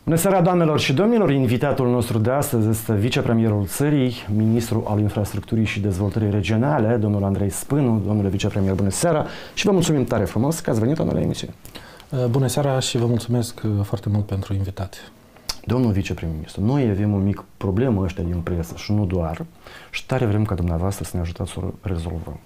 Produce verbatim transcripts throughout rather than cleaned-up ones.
Bună seara, doamnelor și domnilor! Invitatul nostru de astăzi este vicepremierul țării, ministrul al infrastructurii și dezvoltării regionale, domnul Andrei Spânu. Domnule vicepremier, bună seara și vă mulțumim tare frumos că ați venit la emisiune. Bună seara și vă mulțumesc foarte mult pentru invitație. Domnul vicepremier-ministru, noi avem o mică problemă ăștia din presă și nu doar, și tare vrem ca dumneavoastră să ne ajutați să o rezolvăm.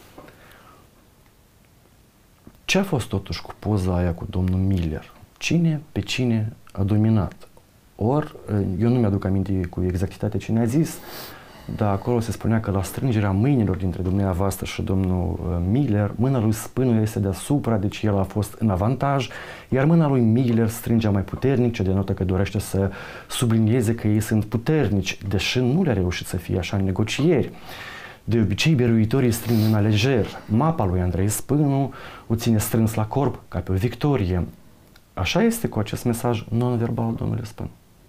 Ce a fost totuși cu poza aia cu domnul Miller? Cine pe cine a dominat? Ori, eu nu mi-aduc aminte cu exactitate cine a zis, dar acolo se spunea că la strângerea mâinilor dintre dumneavoastră și domnul Miller, mâna lui Spânu este deasupra, deci el a fost în avantaj, iar mâna lui Miller strângea mai puternic, ce denotă că dorește să sublinieze că ei sunt puternici, deși nu le-a reușit să fie așa în negocieri. De obicei, biruitorii strâng mâna lejer. Mapa lui Andrei Spânu o ține strâns la corp, ca pe o victorie. Așa este cu acest mesaj non-verbal, domnule Spânu?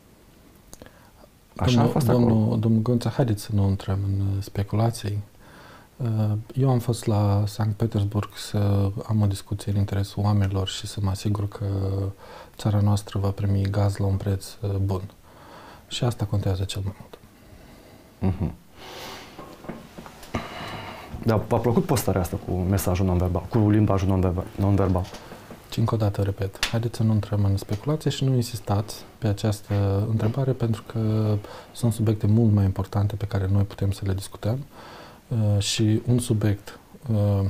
Așa domnul, a fost domnul, acolo. Domnul Gonța, haideți să nu intrăm în speculații. Eu am fost la Sankt Petersburg să am o discuție în interesul oamenilor și să mă asigur că țara noastră va primi gaz la un preț bun. Și asta contează cel mai mult. Uh-huh. Dar v-a plăcut postarea asta cu mesajul non-verbal, cu limbajul non-verbal? non-verbal? Și încă o dată repet, haideți să nu intrăm în speculație și nu insistați pe această întrebare, pentru că sunt subiecte mult mai importante pe care noi putem să le discutăm uh, și un subiect uh,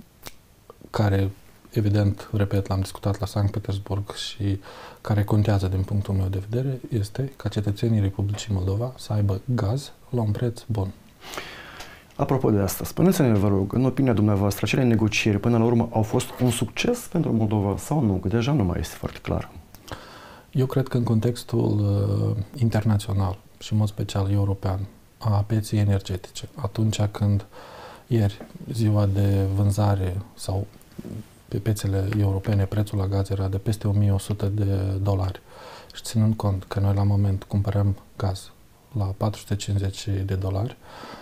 care, evident, repet, l-am discutat la Sankt Petersburg și care contează din punctul meu de vedere, este ca cetățenii Republicii Moldova să aibă gaz la un preț bun. Apropo de asta, spuneți-ne, vă rog, în opinia dumneavoastră, acele negocieri până la urmă au fost un succes pentru Moldova sau nu? Că deja nu mai este foarte clar. Eu cred că în contextul uh, internațional și în mod special european a pieței energetice, atunci când ieri, ziua de vânzare sau pe piețele europene, prețul la gaz era de peste o mie o sută de dolari și ținând cont că noi la moment cumpărăm gaz la patru sute cincizeci de dolari,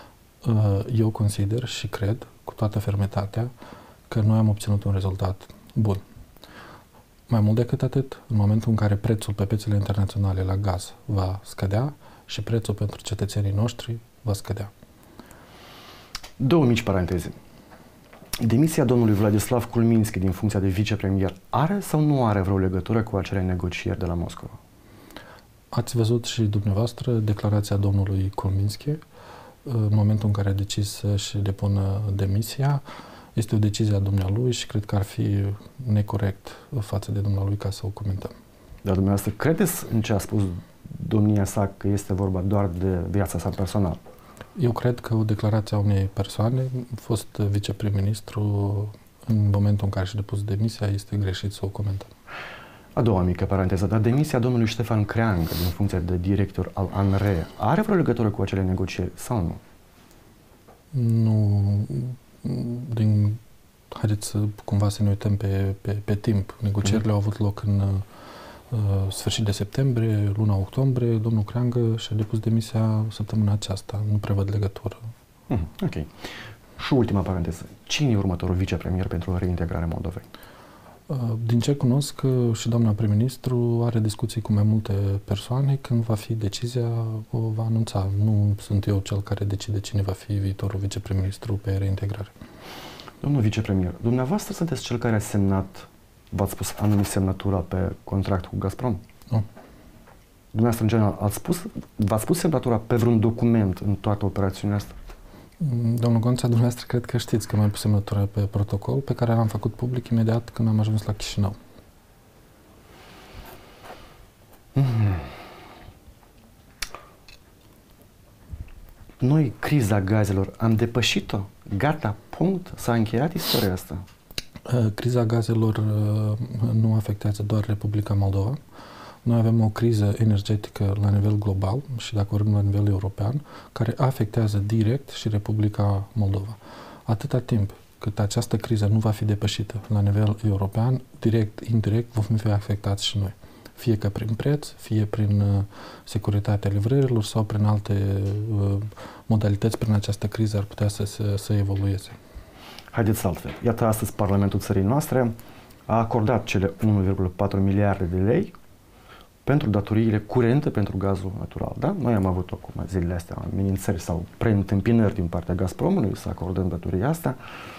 eu consider și cred cu toată fermitatea că noi am obținut un rezultat bun. Mai mult decât atât, în momentul în care prețul pe piețele internaționale la gaz va scădea și prețul pentru cetățenii noștri va scădea. Două mici paranteze. Demisia domnului Vladislav Kulminski din funcția de vicepremier are sau nu are vreo legătură cu acele negocieri de la Moscova? Ați văzut și dumneavoastră declarația domnului Kulminski în momentul în care a decis să-și depună demisia. Este o decizie a dumnealui și cred că ar fi necorect față de dumnealui ca să o comentăm. Dar dumneavoastră credeți în ce a spus domnia sa, că este vorba doar de viața sa personală? Eu cred că o declarație a unei persoane, fost viceprim-ministru, în momentul în care și-a depus demisia, este greșit să o comentăm. A doua mică paranteză, dar demisia domnului Ștefan Creangă din funcția de director al A N R E are vreo legătură cu acele negocieri sau nu? Nu. Din, haideți să, cumva să ne uităm pe, pe, pe timp. Negocierile mm. au avut loc în uh, sfârșit de septembrie, luna octombrie. Domnul Creangă și-a depus demisia săptămâna aceasta. Nu prevăd legătură. Mm, ok. Și ultima paranteză. Cine e următorul vicepremier pentru reintegrarea Moldovei? Din ce cunosc, și doamna prim-ministru are discuții cu mai multe persoane. Când va fi decizia, o va anunța. Nu sunt eu cel care decide cine va fi viitorul viceprim-ministru pe reintegrare. Domnul vicepremier, dumneavoastră sunteți cel care a semnat, v-ați pus anumit semnătura pe contract cu Gazprom? Nu. Dumneavoastră, în general, ați pus, v-ați pus semnătura pe vreun document în toată operațiunea asta? Domnul Gonța, dumneavoastră cred că știți că mi-am pus semnătura pe protocol pe care l-am făcut public imediat când am ajuns la Chișinău. Mm. Noi, criza gazelor, am depășit-o? Gata, punct? S-a încheiat istoria asta? Criza gazelor nu afectează doar Republica Moldova. Noi avem o criză energetică la nivel global și, dacă vorbim, la nivel european, care afectează direct și Republica Moldova. Atâta timp cât această criză nu va fi depășită la nivel european, direct, indirect, vom fi afectați și noi. Fie că prin preț, fie prin uh, securitatea livrărilor sau prin alte uh, modalități, prin această criză ar putea să, să, să evolueze. Haideți altfel. Iată, astăzi Parlamentul țării noastre a acordat cele unu virgulă patru miliarde de lei pentru datoriile curente pentru gazul natural. Da? Noi am avut acum zilele astea amenințări sau preîntâmpinări din partea Gazpromului să acordăm datoria asta.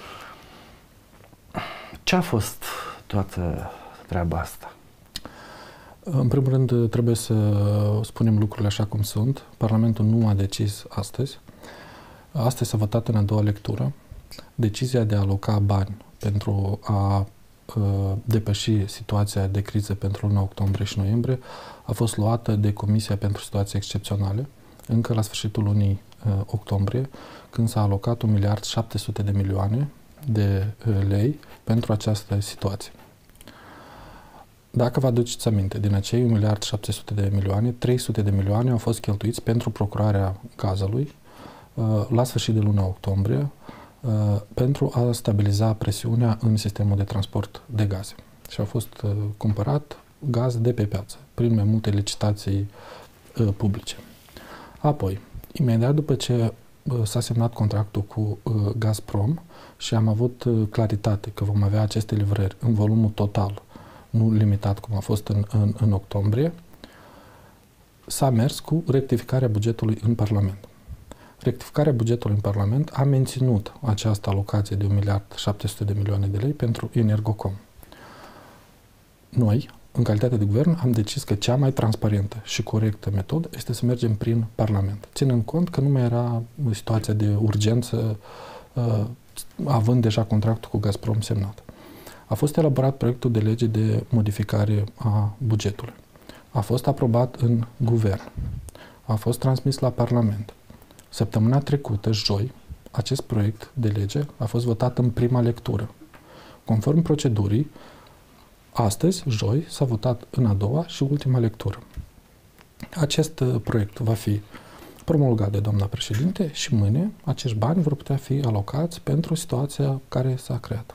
Ce a fost toată treaba asta? În primul rând, trebuie să spunem lucrurile așa cum sunt. Parlamentul nu a decis astăzi. Astăzi s-a votat în a doua lectură. Decizia de a aloca bani pentru a uh, depăși situația de criză pentru luna octombrie și noiembrie a fost luată de Comisia pentru Situații Excepționale încă la sfârșitul lunii uh, octombrie, când s-a alocat un miliard șapte sute de milioane de uh, lei pentru această situație. Dacă vă aduceți aminte, din acei un miliard șapte sute de milioane, trei sute de milioane au fost cheltuiți pentru procurarea gazului uh, la sfârșit de luna octombrie, uh, pentru a stabiliza presiunea în sistemul de transport de gaze. Și a fost uh, cumpărat gaz de pe piață, prin mai multe licitații uh, publice. Apoi, imediat după ce uh, s-a semnat contractul cu uh, Gazprom și am avut uh, claritate că vom avea aceste livrări în volumul total, nu limitat cum a fost în, în, în octombrie, s-a mers cu rectificarea bugetului în Parlament. Rectificarea bugetului în Parlament a menținut această alocație de un miliard șapte sute de milioane de lei pentru Energocom. Noi, în calitate de guvern, am decis că cea mai transparentă și corectă metodă este să mergem prin Parlament, ținând cont că nu mai era situația de urgență, uh, având deja contractul cu Gazprom semnat. A fost elaborat proiectul de lege de modificare a bugetului. A fost aprobat în guvern. A fost transmis la Parlament. Săptămâna trecută, joi, acest proiect de lege a fost votat în prima lectură. Conform procedurii, astăzi, joi, s-a votat în a doua și ultima lectură. Acest proiect va fi promulgat de doamna președinte și mâine acești bani vor putea fi alocați pentru situația care s-a creat.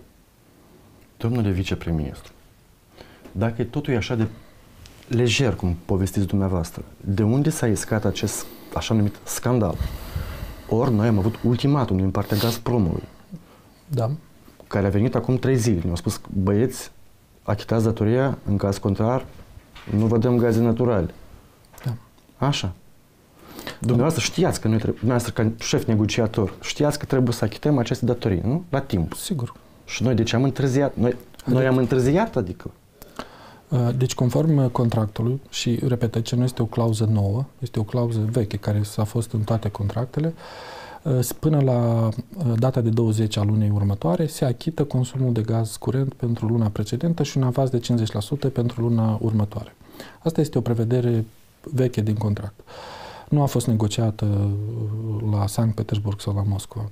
Domnule viceprim-ministru, dacă totul e așa de lejer, cum povestiți dumneavoastră, de unde s-a iscat acest așa numit scandal? Ori noi am avut ultimatum din partea Gazpromului, da, care a venit acum trei zile. Ne-au spus, băieți, achitați datoria, în caz contrar, nu vă dăm gaze naturale. Da. Așa. Dumneavoastră știați că noi, dumneavoastră ca șef negociator, știați că trebuie să achităm aceste datorii, nu? La timp. Sigur. Și noi de ce am întârziat? Noi, noi am întârziat, adică? Deci, conform contractului, și repet, ce nu este o clauză nouă, este o clauză veche care s-a fost în toate contractele, până la data de douăzeci a lunii următoare se achită consumul de gaz curent pentru luna precedentă și un avans de cincizeci la sută pentru luna următoare. Asta este o prevedere veche din contract. Nu a fost negociată la Sankt Petersburg sau la Moscova.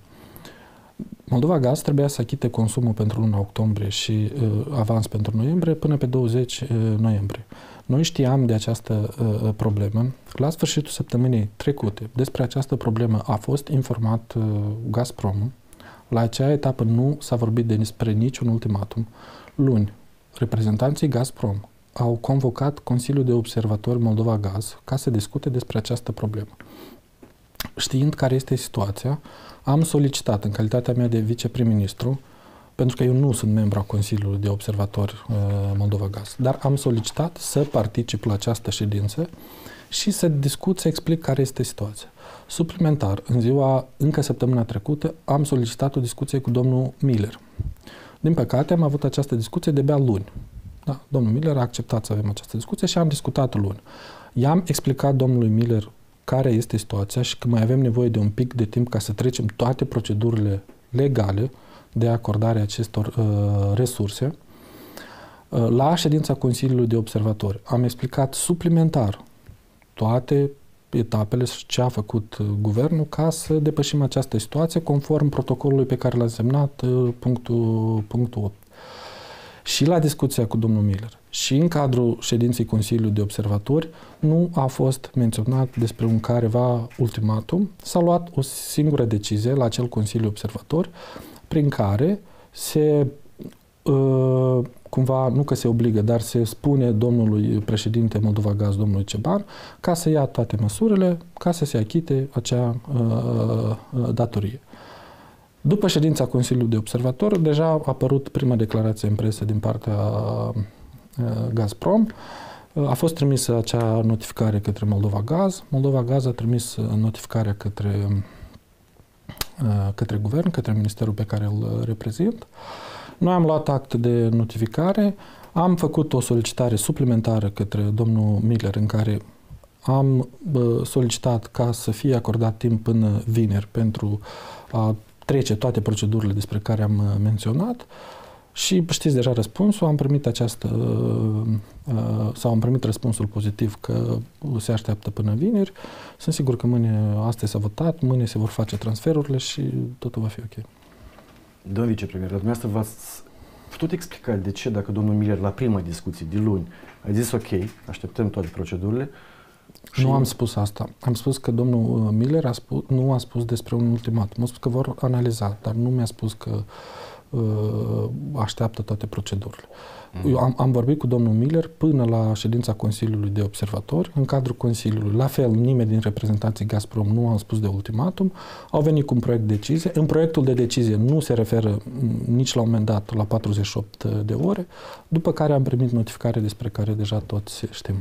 Moldova Gaz trebuia să achite consumul pentru luna octombrie și uh, avans pentru noiembrie până pe douăzeci noiembrie. Noi știam de această uh, problemă. La sfârșitul săptămânii trecute, despre această problemă a fost informat uh, Gazprom. La acea etapă nu s-a vorbit despre niciun ultimatum. Luni, reprezentanții Gazprom au convocat Consiliul de Observatori Moldova Gaz ca să discute despre această problemă. Știind care este situația, am solicitat în calitatea mea de viceprim-ministru, pentru că eu nu sunt membru a Consiliului de Observatori uh, Moldova Gaz, dar am solicitat să particip la această ședință și să discut, să explic care este situația. Suplimentar, în ziua, încă săptămâna trecută, am solicitat o discuție cu domnul Miller. Din păcate, am avut această discuție de-abia luni. Da, domnul Miller a acceptat să avem această discuție și am discutat luni. I-am explicat domnului Miller care este situația și că mai avem nevoie de un pic de timp ca să trecem toate procedurile legale de acordare acestor uh, resurse. Uh, la ședința Consiliului de Observatori am explicat suplimentar toate etapele și ce a făcut uh, guvernul ca să depășim această situație conform protocolului pe care l-a semnat uh, punctul, punctul opt. Și la discuția cu domnul Miller și în cadrul ședinței Consiliului de Observatori nu a fost menționat despre un careva ultimatum. S-a luat o singură decizie la acel Consiliu Observatori prin care se, uh, cumva, nu că se obligă, dar se spune domnului președinte Moldova Gaz, domnului Ceban, ca să ia toate măsurile, ca să se achite acea uh, datorie. După ședința Consiliului de Observator, deja a apărut prima declarație în presă din partea uh, Gazprom, A fost trimisă acea notificare către Moldova Gaz. Moldova Gaz a trimis notificarea către, către guvern, către ministerul pe care îl reprezint. Noi am luat act de notificare, am făcut o solicitare suplimentară către domnul Miller în care am solicitat ca să fie acordat timp până vineri pentru a trece toate procedurile despre care am menționat. Și știți deja răspunsul, am primit această, sau am primit răspunsul pozitiv că se așteaptă până vineri. Sunt sigur că mâine, astăzi s-a votat, mâine se vor face transferurile și totul va fi ok. Domnul vicepremier, dumneavoastră v-ați putut explica de ce, dacă domnul Miller la prima discuție de luni a zis ok, așteptăm toate procedurile? Și... Nu am spus asta. Am spus că domnul Miller a spus, nu a spus despre un ultimatum. A spus că vor analiza, dar nu mi-a spus că așteaptă toate procedurile. Mm. Eu am, am vorbit cu domnul Miller până la ședința Consiliului de Observatori, în cadrul Consiliului. La fel, nimeni din reprezentanții Gazprom nu a spus de ultimatum, au venit cu un proiect de decizie. În proiectul de decizie nu se referă nici la un moment dat la patruzeci și opt de ore, după care am primit notificare despre care deja toți știm.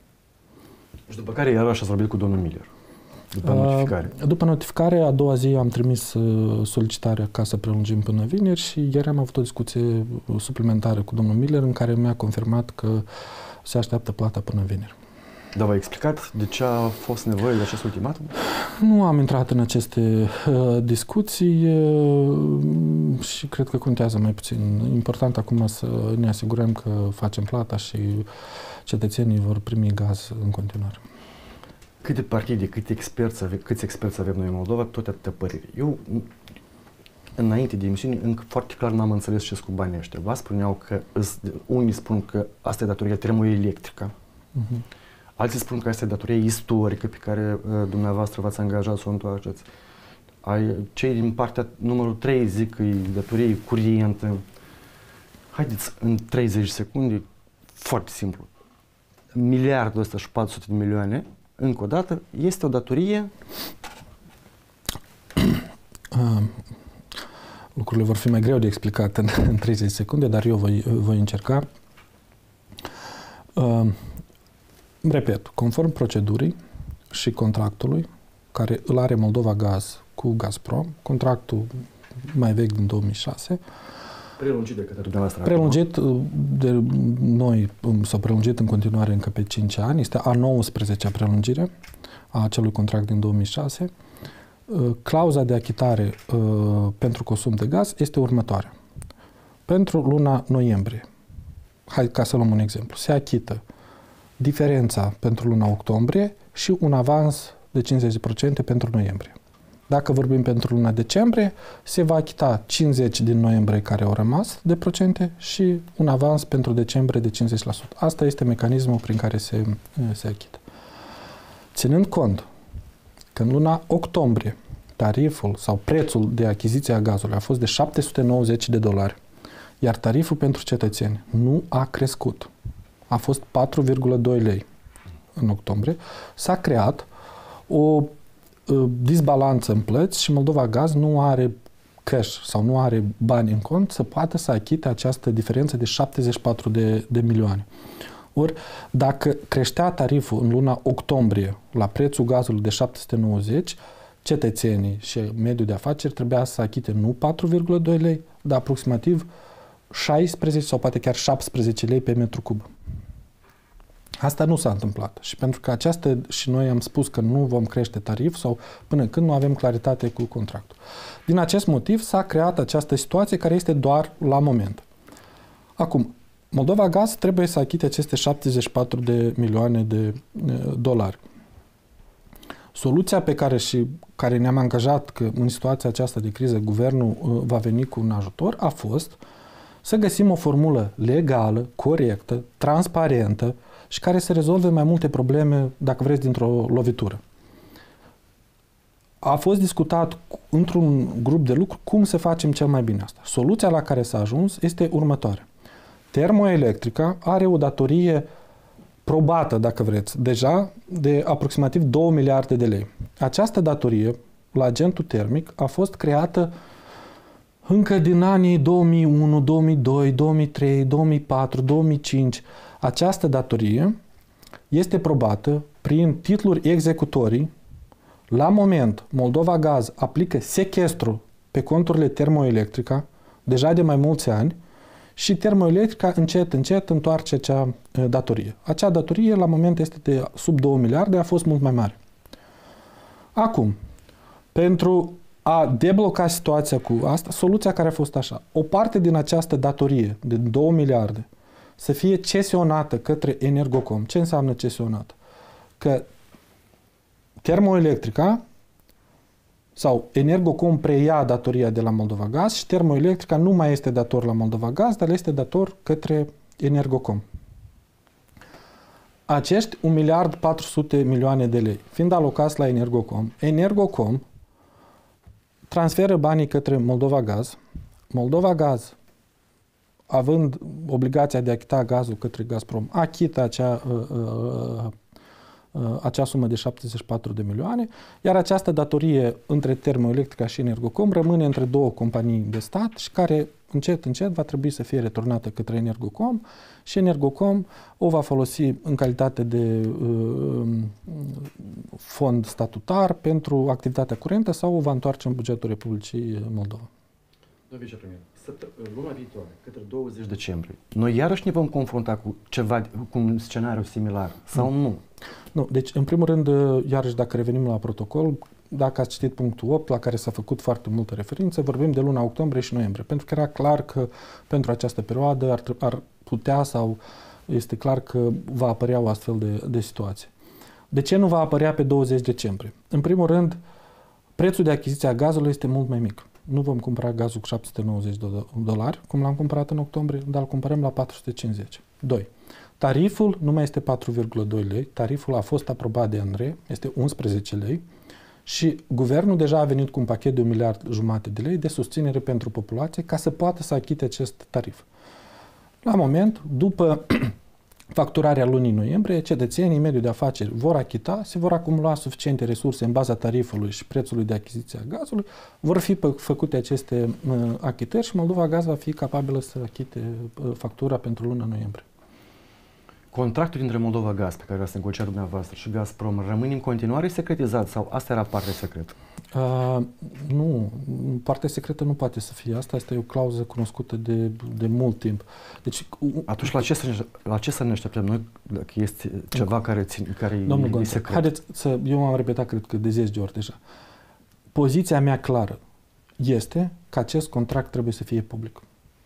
Și după care iarăși ați vorbit cu domnul Miller? După notificare. După notificare, a doua zi am trimis solicitarea ca să prelungim până vineri și ieri am avut o discuție suplimentară cu domnul Miller în care mi-a confirmat că se așteaptă plata până vineri. Dar v-a explicat de ce a fost nevoie de acest ultimatum? Nu am intrat în aceste uh, discuții uh, și cred că contează mai puțin. Important acum să ne asigurăm că facem plata și cetățenii vor primi gaz în continuare. Câte partide, câte experți, ave, câți experți avem noi în Moldova, toate atâtea păreri. Eu, înainte de emisiune, încă foarte clar n-am înțeles ce-s cu banii ăștia. Vă spuneau că, unii spun că asta e datoria termoelectrică, uh-huh. Alții spun că asta e datoria istorică pe care uh, dumneavoastră v-ați angajat să o întoarceți. Ai, cei din partea numărul trei zic că e datorie curentă. Haideți, în treizeci secunde, foarte simplu. Miliardul ăsta și patru sute de milioane, încă o dată, este o datorie? Uh, lucrurile vor fi mai greu de explicat în, în treizeci secunde, dar eu voi, voi încerca. Uh, repet, conform procedurii și contractului care îl are Moldova Gaz cu Gazprom, contractul mai vechi din două mii șase, prelungit de către dumneavoastră. Prelungit de noi, s-a prelungit în continuare încă pe cinci ani. Este a nouăsprezecea prelungire a acelui contract din două mii șase. Clauza de achitare uh, pentru consum de gaz este următoarea. Pentru luna noiembrie, hai ca să luăm un exemplu, se achită diferența pentru luna octombrie și un avans de cincizeci la sută pentru noiembrie. Dacă vorbim pentru luna decembrie, se va achita cincizeci din noiembrie care au rămas de procente și un avans pentru decembrie de cincizeci la sută. Asta este mecanismul prin care se, se achită. Ținând cont că în luna octombrie tariful sau prețul de achiziție a gazului a fost de șapte sute nouăzeci de dolari, iar tariful pentru cetățeni nu a crescut, a fost patru virgulă doi lei în octombrie, s-a creat o disbalanță în plăți și Moldova Gaz nu are cash sau nu are bani în cont să poată să achite această diferență de șaptezeci și patru de, de milioane. Ori, dacă creștea tariful în luna octombrie la prețul gazului de șapte sute nouăzeci, cetățenii și mediul de afaceri trebuia să achite nu patru virgulă doi lei, dar aproximativ șaisprezece sau poate chiar șaptesprezece lei pe metru cub. Asta nu s-a întâmplat și pentru că această, și noi am spus că nu vom crește tarif sau până când nu avem claritate cu contractul. Din acest motiv s-a creat această situație care este doar la moment. Acum, Moldova Gaz trebuie să achite aceste șaptezeci și patru de milioane de dolari. Soluția pe care și care ne-am angajat că în situația aceasta de criză guvernul va veni cu un ajutor a fost să găsim o formulă legală, corectă, transparentă și care să rezolve mai multe probleme, dacă vreți, dintr-o lovitură. A fost discutat într-un grup de lucru cum să facem cel mai bine asta. Soluția la care s-a ajuns este următoarea. Termoelectrica are o datorie probată, dacă vreți, deja de aproximativ două miliarde de lei. Această datorie, la agentul termic, a fost creată încă din anii două mii unu, două mii doi, două mii trei, două mii patru, două mii cinci. Această datorie este probată prin titluri executorii. La moment, Moldova Gaz aplică sechestru pe conturile Termoelectrica, deja de mai mulți ani, și Termoelectrica încet, încet întoarce acea datorie. Acea datorie, la moment, este de sub două miliarde, a fost mult mai mare. Acum, pentru a debloca situația cu asta, soluția care a fost așa. O parte din această datorie de două miliarde să fie cesionată către Energocom. Ce înseamnă cesionată? Că Termoelectrica sau Energocom preia datoria de la Moldova Gaz și Termoelectrica nu mai este dator la Moldova Gaz, dar este dator către Energocom. Acești un miliard patru sute milioane de lei, fiind alocați la Energocom, Energocom transferă banii către Moldova Gaz. Moldova Gaz, având obligația de a achita gazul către Gazprom, achită acea, uh, uh, uh, acea sumă de șaptezeci și patru de milioane, iar această datorie între Termoelectrica și Energocom rămâne între două companii de stat și care încet, încet va trebui să fie returnată către Energocom și Energocom o va folosi în calitate de uh, fond statutar pentru activitatea curentă sau o va întoarce în bugetul Republicii Moldova. Domnul vicepremier, luna viitoare, către douăzeci decembrie, noi iarăși ne vom confrunta cu ceva, cu un scenariu similar sau nu? Nu. Nu. Deci, în primul rând, iarăși dacă revenim la protocol, dacă ați citit punctul opt, la care s-a făcut foarte multă referință, vorbim de luna octombrie și noiembrie, pentru că era clar că pentru această perioadă ar, ar putea sau este clar că va apărea o astfel de, de situație. De ce nu va apărea pe douăzeci decembrie? În primul rând, prețul de achiziție a gazului este mult mai mic. Nu vom cumpăra gazul cu șapte sute nouăzeci de dolari, cum l-am cumpărat în octombrie, dar îl cumpărăm la patru sute cincizeci. doi. Tariful nu mai este patru virgulă doi lei, tariful a fost aprobat de ANRE, este unsprezece lei și guvernul deja a venit cu un pachet de un miliard jumate de lei de susținere pentru populație ca să poată să achite acest tarif. La moment, după facturarea lunii noiembrie, cetățenii, mediul de afaceri vor achita, se vor acumula suficiente resurse în baza tarifului și prețului de achiziție a gazului, vor fi făcute aceste uh, achitări și Moldova Gaz va fi capabilă să achite uh, factura pentru luna noiembrie. Contractul dintre Moldova Gaz, pe care l-ați negociat dumneavoastră, și Gazprom, rămâne în continuare secretizat sau asta era partea secretă? Uh, nu, partea secretă nu poate să fie. Asta este o clauză cunoscută de, de mult timp. Deci, atunci la ce să ne, la ce să ne așteptăm noi dacă este ceva nu. care, țin, care e secret? Haideți să, eu am repetat cred că de zece de ori deja. Poziția mea clară este că acest contract trebuie să fie public.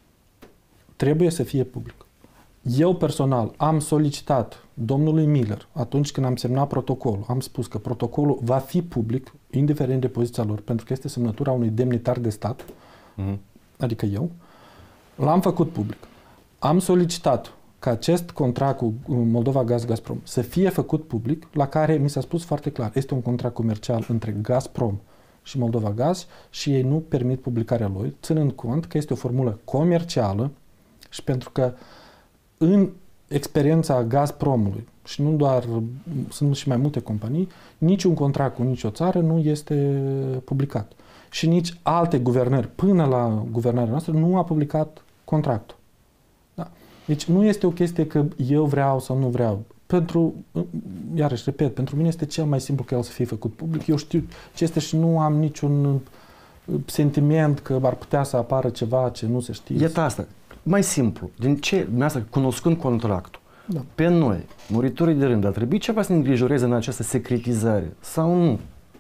Trebuie să fie public. Eu personal am solicitat domnului Miller, atunci când am semnat protocolul, am spus că protocolul va fi public, indiferent de poziția lor, pentru că este semnătura unui demnitar de stat, mm-hmm. adică eu, l-am făcut public. Am solicitat ca acest contract cu Moldova Gaz Gazprom să fie făcut public, la care mi s-a spus foarte clar, este un contract comercial între Gazprom și Moldova Gaz și ei nu permit publicarea lui, ținând cont că este o formulă comercială și pentru că în experiența Gazpromului, și nu doar, sunt și mai multe companii, niciun contract cu nicio țară nu este publicat. Și nici alte guvernări, până la guvernarea noastră, nu a publicat contractul. Da. Deci nu este o chestie că eu vreau sau nu vreau. Pentru, iarăși repet, pentru mine este cel mai simplu că el să fie făcut public. Eu știu ce este și nu am niciun sentiment că ar putea să apară ceva ce nu se știe. Iată asta. Mai simplu, din ce, dumneavoastră, cunoscând contractul, da. Pe noi, muritorii de rând, ar trebui ceva să ne îngrijoreze în această secretizare sau nu?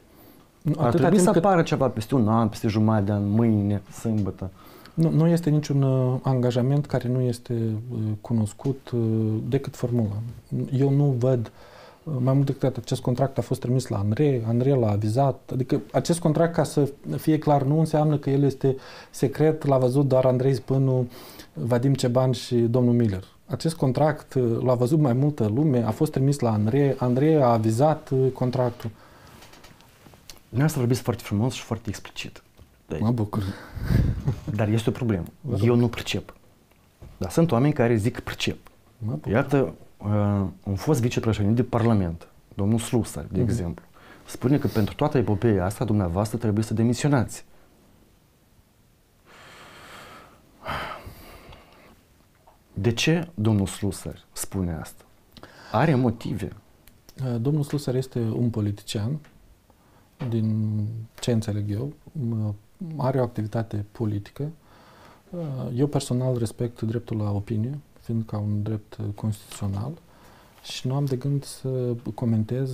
nu ar trebui să apară cât... ceva peste un an, peste jumătate de an, mâine, sâmbătă? Nu, nu este niciun uh, angajament care nu este uh, cunoscut uh, decât formula. Eu nu văd, uh, mai mult decât acest contract a fost trimis la ANRE, ANRE l-a avizat, adică acest contract, ca să fie clar, nu înseamnă că el este secret, l-a văzut doar Andrei Spânu, Vadim Ceban și domnul Miller. Acest contract l-a văzut mai multă lume, a fost trimis la Andrei, Andrei a avizat contractul. Dumneavoastră vorbiți foarte frumos și foarte explicit. Deci, mă bucur. Dar este o problemă. Eu nu pricep. Dar sunt oameni care zic că pricep. Iată, uh, un fost vicepreședinte de Parlament, domnul Slusar, de uh-huh. exemplu, spune că pentru toată epopeea asta, dumneavoastră trebuie să demisionați. De ce domnul Slusar spune asta? Are motive. Domnul Slusar este un politician, din ce înțeleg eu, are o activitate politică. Eu personal respect dreptul la opinie, fiind ca un drept constituțional, și nu am de gând să comentez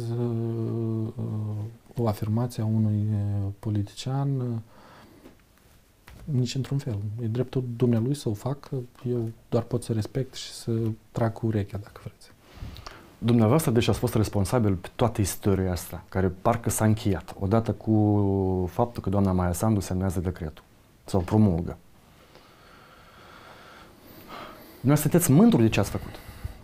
o afirmație a unui politician nici într-un fel. E dreptul dumnealui să o facă, eu doar pot să respect și să trag cu urechea, dacă vreți. Dumneavoastră, deci ați fost responsabil pe toată istoria asta, care parcă s-a încheiat, odată cu faptul că doamna Maia Sandu semnează decretul sau promulgă. Noi sunteți mândru de ce ați făcut?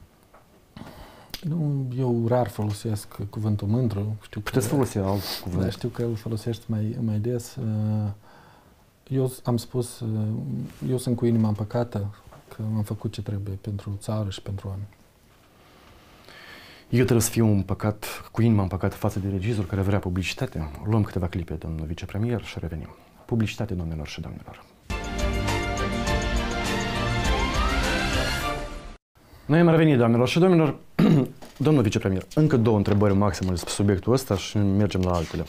Nu, eu rar folosesc cuvântul mândru. Știu Puteți că, folosi alt cuvânt. Da, știu că îl folosești mai, mai des. Eu am spus, eu sunt cu inima împăcată că am făcut ce trebuie pentru țară și pentru oameni. Eu trebuie să fiu împăcat, cu inima împăcată față de regizor care vrea publicitate. Luăm câteva clipe, domnul vicepremier, și revenim. Publicitate, domnilor și domnilor. Noi am revenit, doamnelor și domnilor. Domnul vicepremier, încă două întrebări maxime despre subiectul ăsta și mergem la altele.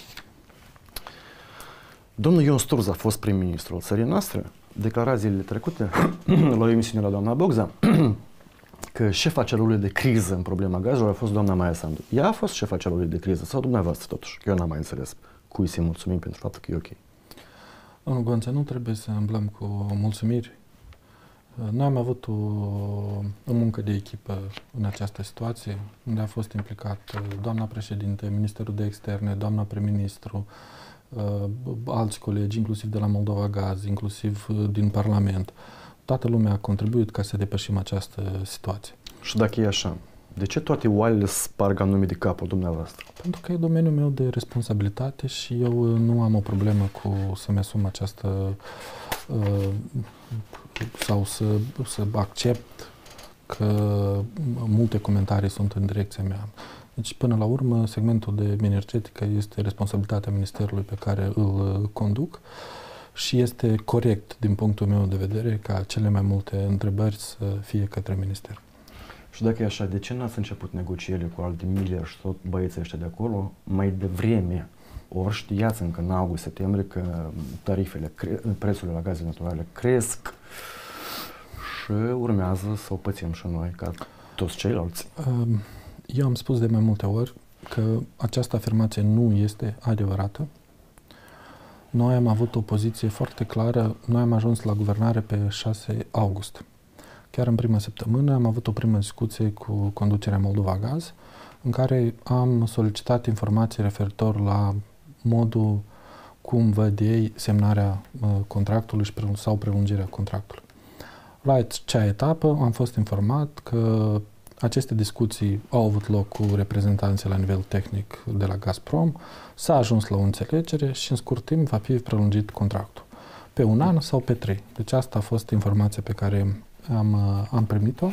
Domnul Ion Sturza a fost prim-ministru al țării noastre, declara zilele trecute la o emisiune la doamna Bogza că șefa celulei de criză în problema gazelor a fost doamna Maia Sandu. Ea a fost șefa celulei de criză sau dumneavoastră totuși? Că eu n-am mai înțeles cui să-i mulțumim pentru faptul că e ok. Domnul Gonța, nu trebuie să îmblăm cu mulțumiri. Noi am avut o, o muncă de echipă în această situație, unde a fost implicat doamna președinte, Ministerul de Externe, doamna prim-ministru, alți colegi, inclusiv de la Moldova Gaz, inclusiv din Parlament. Toată lumea a contribuit ca să depășim această situație. Și dacă e așa, de ce toate oalele sparg anume de capul dumneavoastră? Pentru că e domeniul meu de responsabilitate și eu nu am o problemă cu să-mi asum această uh, sau să, să accept că multe comentarii sunt în direcția mea. Deci, până la urmă, segmentul de energetică este responsabilitatea ministerului pe care îl conduc și este corect, din punctul meu de vedere, ca cele mai multe întrebări să fie către minister. Și dacă e așa, de ce n-ați început negocierile cu Aldi Miller și tot băieții ăștia de acolo mai devreme? Ori știați încă în august-septembrie că tarifele, prețurile la gazele naturale cresc și urmează să o pățim și noi, ca toți ceilalți. Eu am spus de mai multe ori că această afirmație nu este adevărată. Noi am avut o poziție foarte clară. Noi am ajuns la guvernare pe șase august. Chiar în prima săptămână am avut o primă discuție cu conducerea Moldova Gaz, în care am solicitat informații referitor la modul cum văd ei semnarea uh, contractului și pre- sau prelungirea contractului. La acea etapă am fost informat că aceste discuții au avut loc cu reprezentanții la nivel tehnic de la Gazprom, s-a ajuns la o înțelegere și în scurt timp va fi prelungit contractul. Pe un an sau pe trei. Deci asta a fost informația pe care am, am primit-o.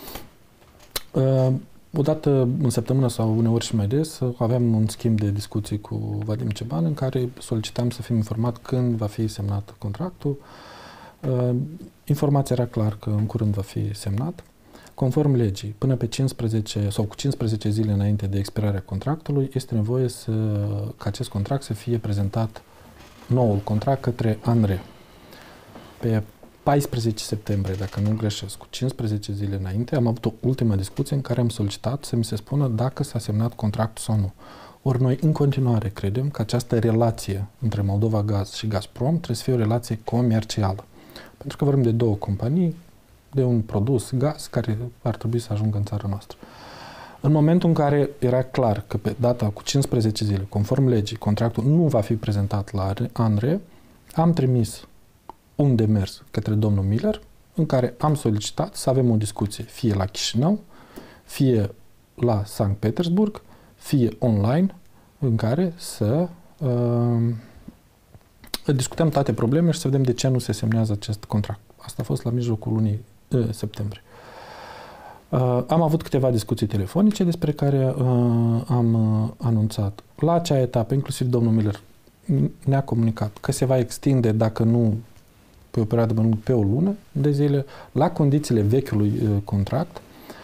Odată în săptămână sau uneori și mai des aveam un schimb de discuții cu Vadim Ceban în care solicitam să fim informat când va fi semnat contractul. Informația era clar că în curând va fi semnat. Conform legii, până pe cincisprezece sau cu cincisprezece zile înainte de expirarea contractului, este nevoie să, ca acest contract să fie prezentat, noul contract, către ANRE. Pe paisprezece septembrie, dacă nu greșesc, cu cincisprezece zile înainte, am avut o ultimă discuție în care am solicitat să mi se spună dacă s-a semnat contractul sau nu. Ori noi în continuare credem că această relație între Moldova Gaz și Gazprom trebuie să fie o relație comercială. Pentru că vorbim de două companii, de un produs, gaz, care ar trebui să ajungă în țara noastră. În momentul în care era clar că pe data cu cincisprezece zile, conform legii, contractul nu va fi prezentat la ANRE, am trimis un demers către domnul Miller, în care am solicitat să avem o discuție fie la Chișinău, fie la Sankt Petersburg, fie online, în care să uh, discutăm toate problemele și să vedem de ce nu se semnează acest contract. Asta a fost la mijlocul lunii uh, septembrie. Uh, am avut câteva discuții telefonice despre care uh, am uh, anunțat. La acea etapă, inclusiv domnul Miller ne-a comunicat că se va extinde, dacă nu pe o perioadă mai lungă, pe o lună de zile, la condițiile vechiului uh, contract.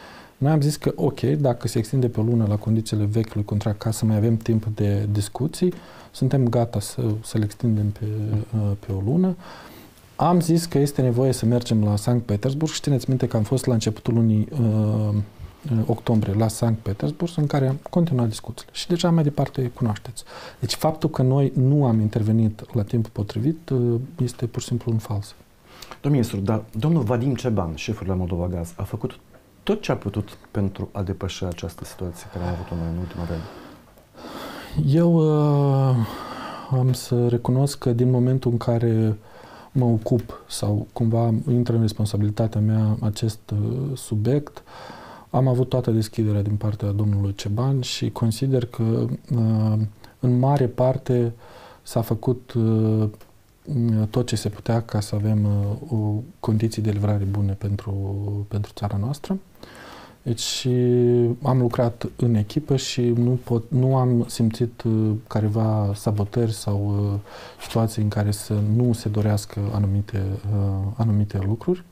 Noi am zis că, ok, dacă se extinde pe o lună la condițiile vechiului contract, ca să mai avem timp de discuții, suntem gata să, să-l extindem pe, pe o lună. Am zis că este nevoie să mergem la Sankt Petersburg și țineți minte că am fost la începutul lunii uh, octombrie la Sankt Petersburg, în care am continuat discuțiile. Și deja mai departe cunoașteți. Deci faptul că noi nu am intervenit la timpul potrivit uh, este pur și simplu un fals. Domnul ministru, dar domnul Vadim Ceban, șeful la Moldova Gaz, a făcut tot ce a putut pentru a depăși această situație care am avut-o noi în ultima vreme? Eu uh, am să recunosc că din momentul în care mă ocup sau cumva intră în responsabilitatea mea acest uh, subiect, am avut toată deschiderea din partea domnului Ceban și consider că uh, în mare parte s-a făcut uh, tot ce se putea ca să avem uh, o condiții de livrare bune pentru, pentru țara noastră. Deci am lucrat în echipă și nu, pot, nu am simțit uh, careva sabotări sau uh, situații în care să nu se dorească anumite, uh, anumite lucruri.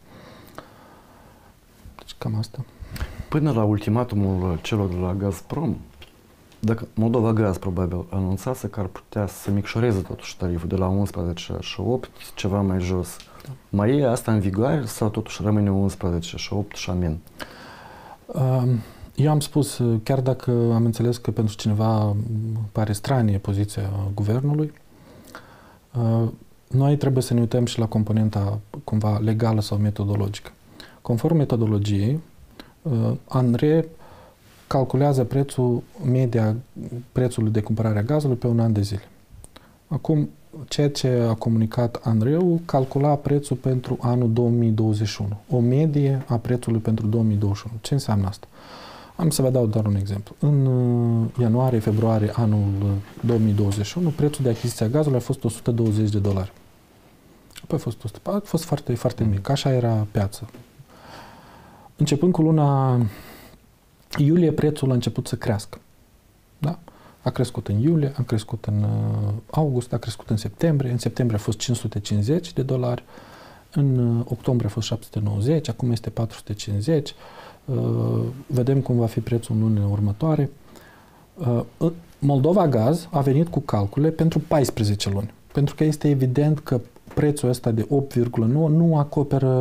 Deci cam asta. Până la ultimatumul celor de la Gazprom, dacă Moldova Gaz probabil anunțase că ar putea să micșoreze totuși tariful de la unsprezece și opt, ceva mai jos. Da. Mai e asta în vigoare sau totuși rămâne unsprezece și opt și amin? Eu am spus, chiar dacă am înțeles că pentru cineva pare stranie poziția guvernului, noi trebuie să ne uităm și la componenta cumva legală sau metodologică. Conform metodologiei, ANRE calculează prețul media prețului de cumpărare a gazului pe un an de zile. Acum, ceea ce a comunicat ANRE-ul calcula prețul pentru anul două mii douăzeci și unu. O medie a prețului pentru două mii douăzeci și unu. Ce înseamnă asta? Am să vă dau doar un exemplu. În ianuarie-februarie anul două mii douăzeci și unu, prețul de achiziție a gazului a fost o sută douăzeci de dolari. Apoi a fost, a fost foarte, foarte mic. Așa era piața. Începând cu luna iulie, prețul a început să crească. Da? A crescut în iulie, a crescut în august, a crescut în septembrie. În septembrie a fost cinci sute cincizeci de dolari, în octombrie a fost șapte sute nouăzeci, acum este patru sute cincizeci. Vedem cum va fi prețul în lunile următoare. Moldova Gaz a venit cu calcule pentru paisprezece luni, pentru că este evident că prețul ăsta de opt virgulă nouă nu acoperă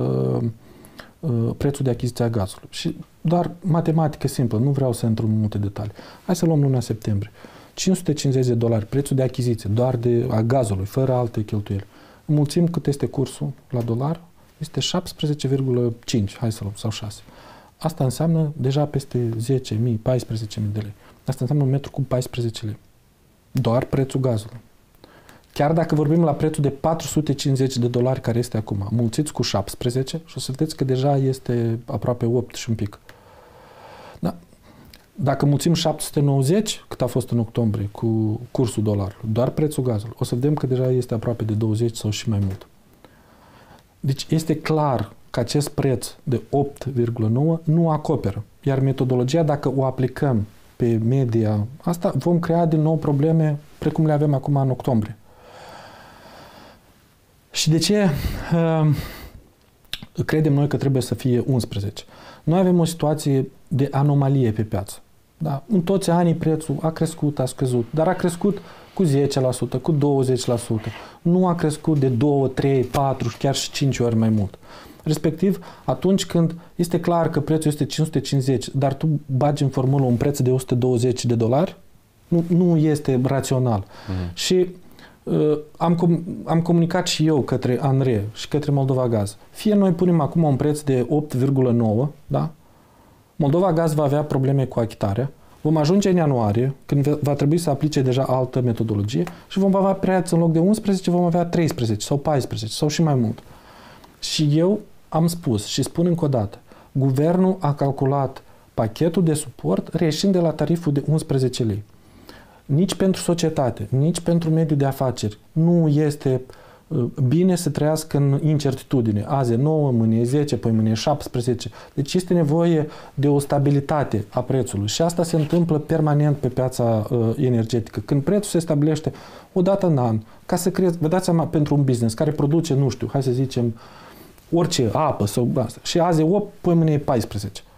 prețul de achiziție a gazului. Și doar matematică simplă, nu vreau să intru în multe detalii. Hai să luăm luna septembrie. cinci sute cincizeci de dolari prețul de achiziție, doar de a gazului, fără alte cheltuieli. Înmulțim cât este cursul la dolar, este șaptesprezece virgulă cinci, hai să luăm, sau șase. Asta înseamnă deja peste zece mii, paisprezece mii de lei. Asta înseamnă un metru cub paisprezece lei. Doar prețul gazului. Chiar dacă vorbim la prețul de patru sute cincizeci de dolari care este acum, mulțiți cu șaptesprezece și o să vedeți că deja este aproape opt și un pic. Da. Dacă mulțim șapte sute nouăzeci, cât a fost în octombrie, cu cursul dolarului, doar prețul gazului, o să vedem că deja este aproape de douăzeci sau și mai mult. Deci este clar că acest preț de opt virgulă nouă nu acoperă. Iar metodologia, dacă o aplicăm pe media asta, vom crea din nou probleme precum le avem acum în octombrie. Și de ce uh, credem noi că trebuie să fie unsprezece? Noi avem o situație de anomalie pe piață. Da? În toți anii prețul a crescut, a scăzut, dar a crescut cu zece la sută, cu douăzeci la sută. Nu a crescut de doi, trei, patru, chiar și cinci ori mai mult. Respectiv, atunci când este clar că prețul este cinci sute cincizeci, dar tu bagi în formulă un preț de o sută douăzeci de dolari, nu, nu este rațional. Mm. Și uh, am, com am comunicat și eu către ANRE și către Moldova Gaz. Fie noi punem acum un preț de opt virgulă nouă, da? Moldova Gaz va avea probleme cu achitarea, vom ajunge în ianuarie, când va trebui să aplice deja altă metodologie și vom avea preț în loc de unsprezece, vom avea treisprezece sau paisprezece sau și mai mult. Și eu am spus și spun încă o dată, guvernul a calculat pachetul de suport reieșind de la tariful de unsprezece lei. Nici pentru societate, nici pentru mediul de afaceri nu este uh, bine să trăiască în incertitudine. Azi e nouă, mâine e zece, păi mâine e șaptesprezece. Deci este nevoie de o stabilitate a prețului și asta se întâmplă permanent pe piața uh, energetică. Când prețul se stabilește o dată în an, ca să creezi, vă dați seama, pentru un business care produce, nu știu, hai să zicem, orice, apă sau asta. Și azi e opt, păi mâine e paisprezece.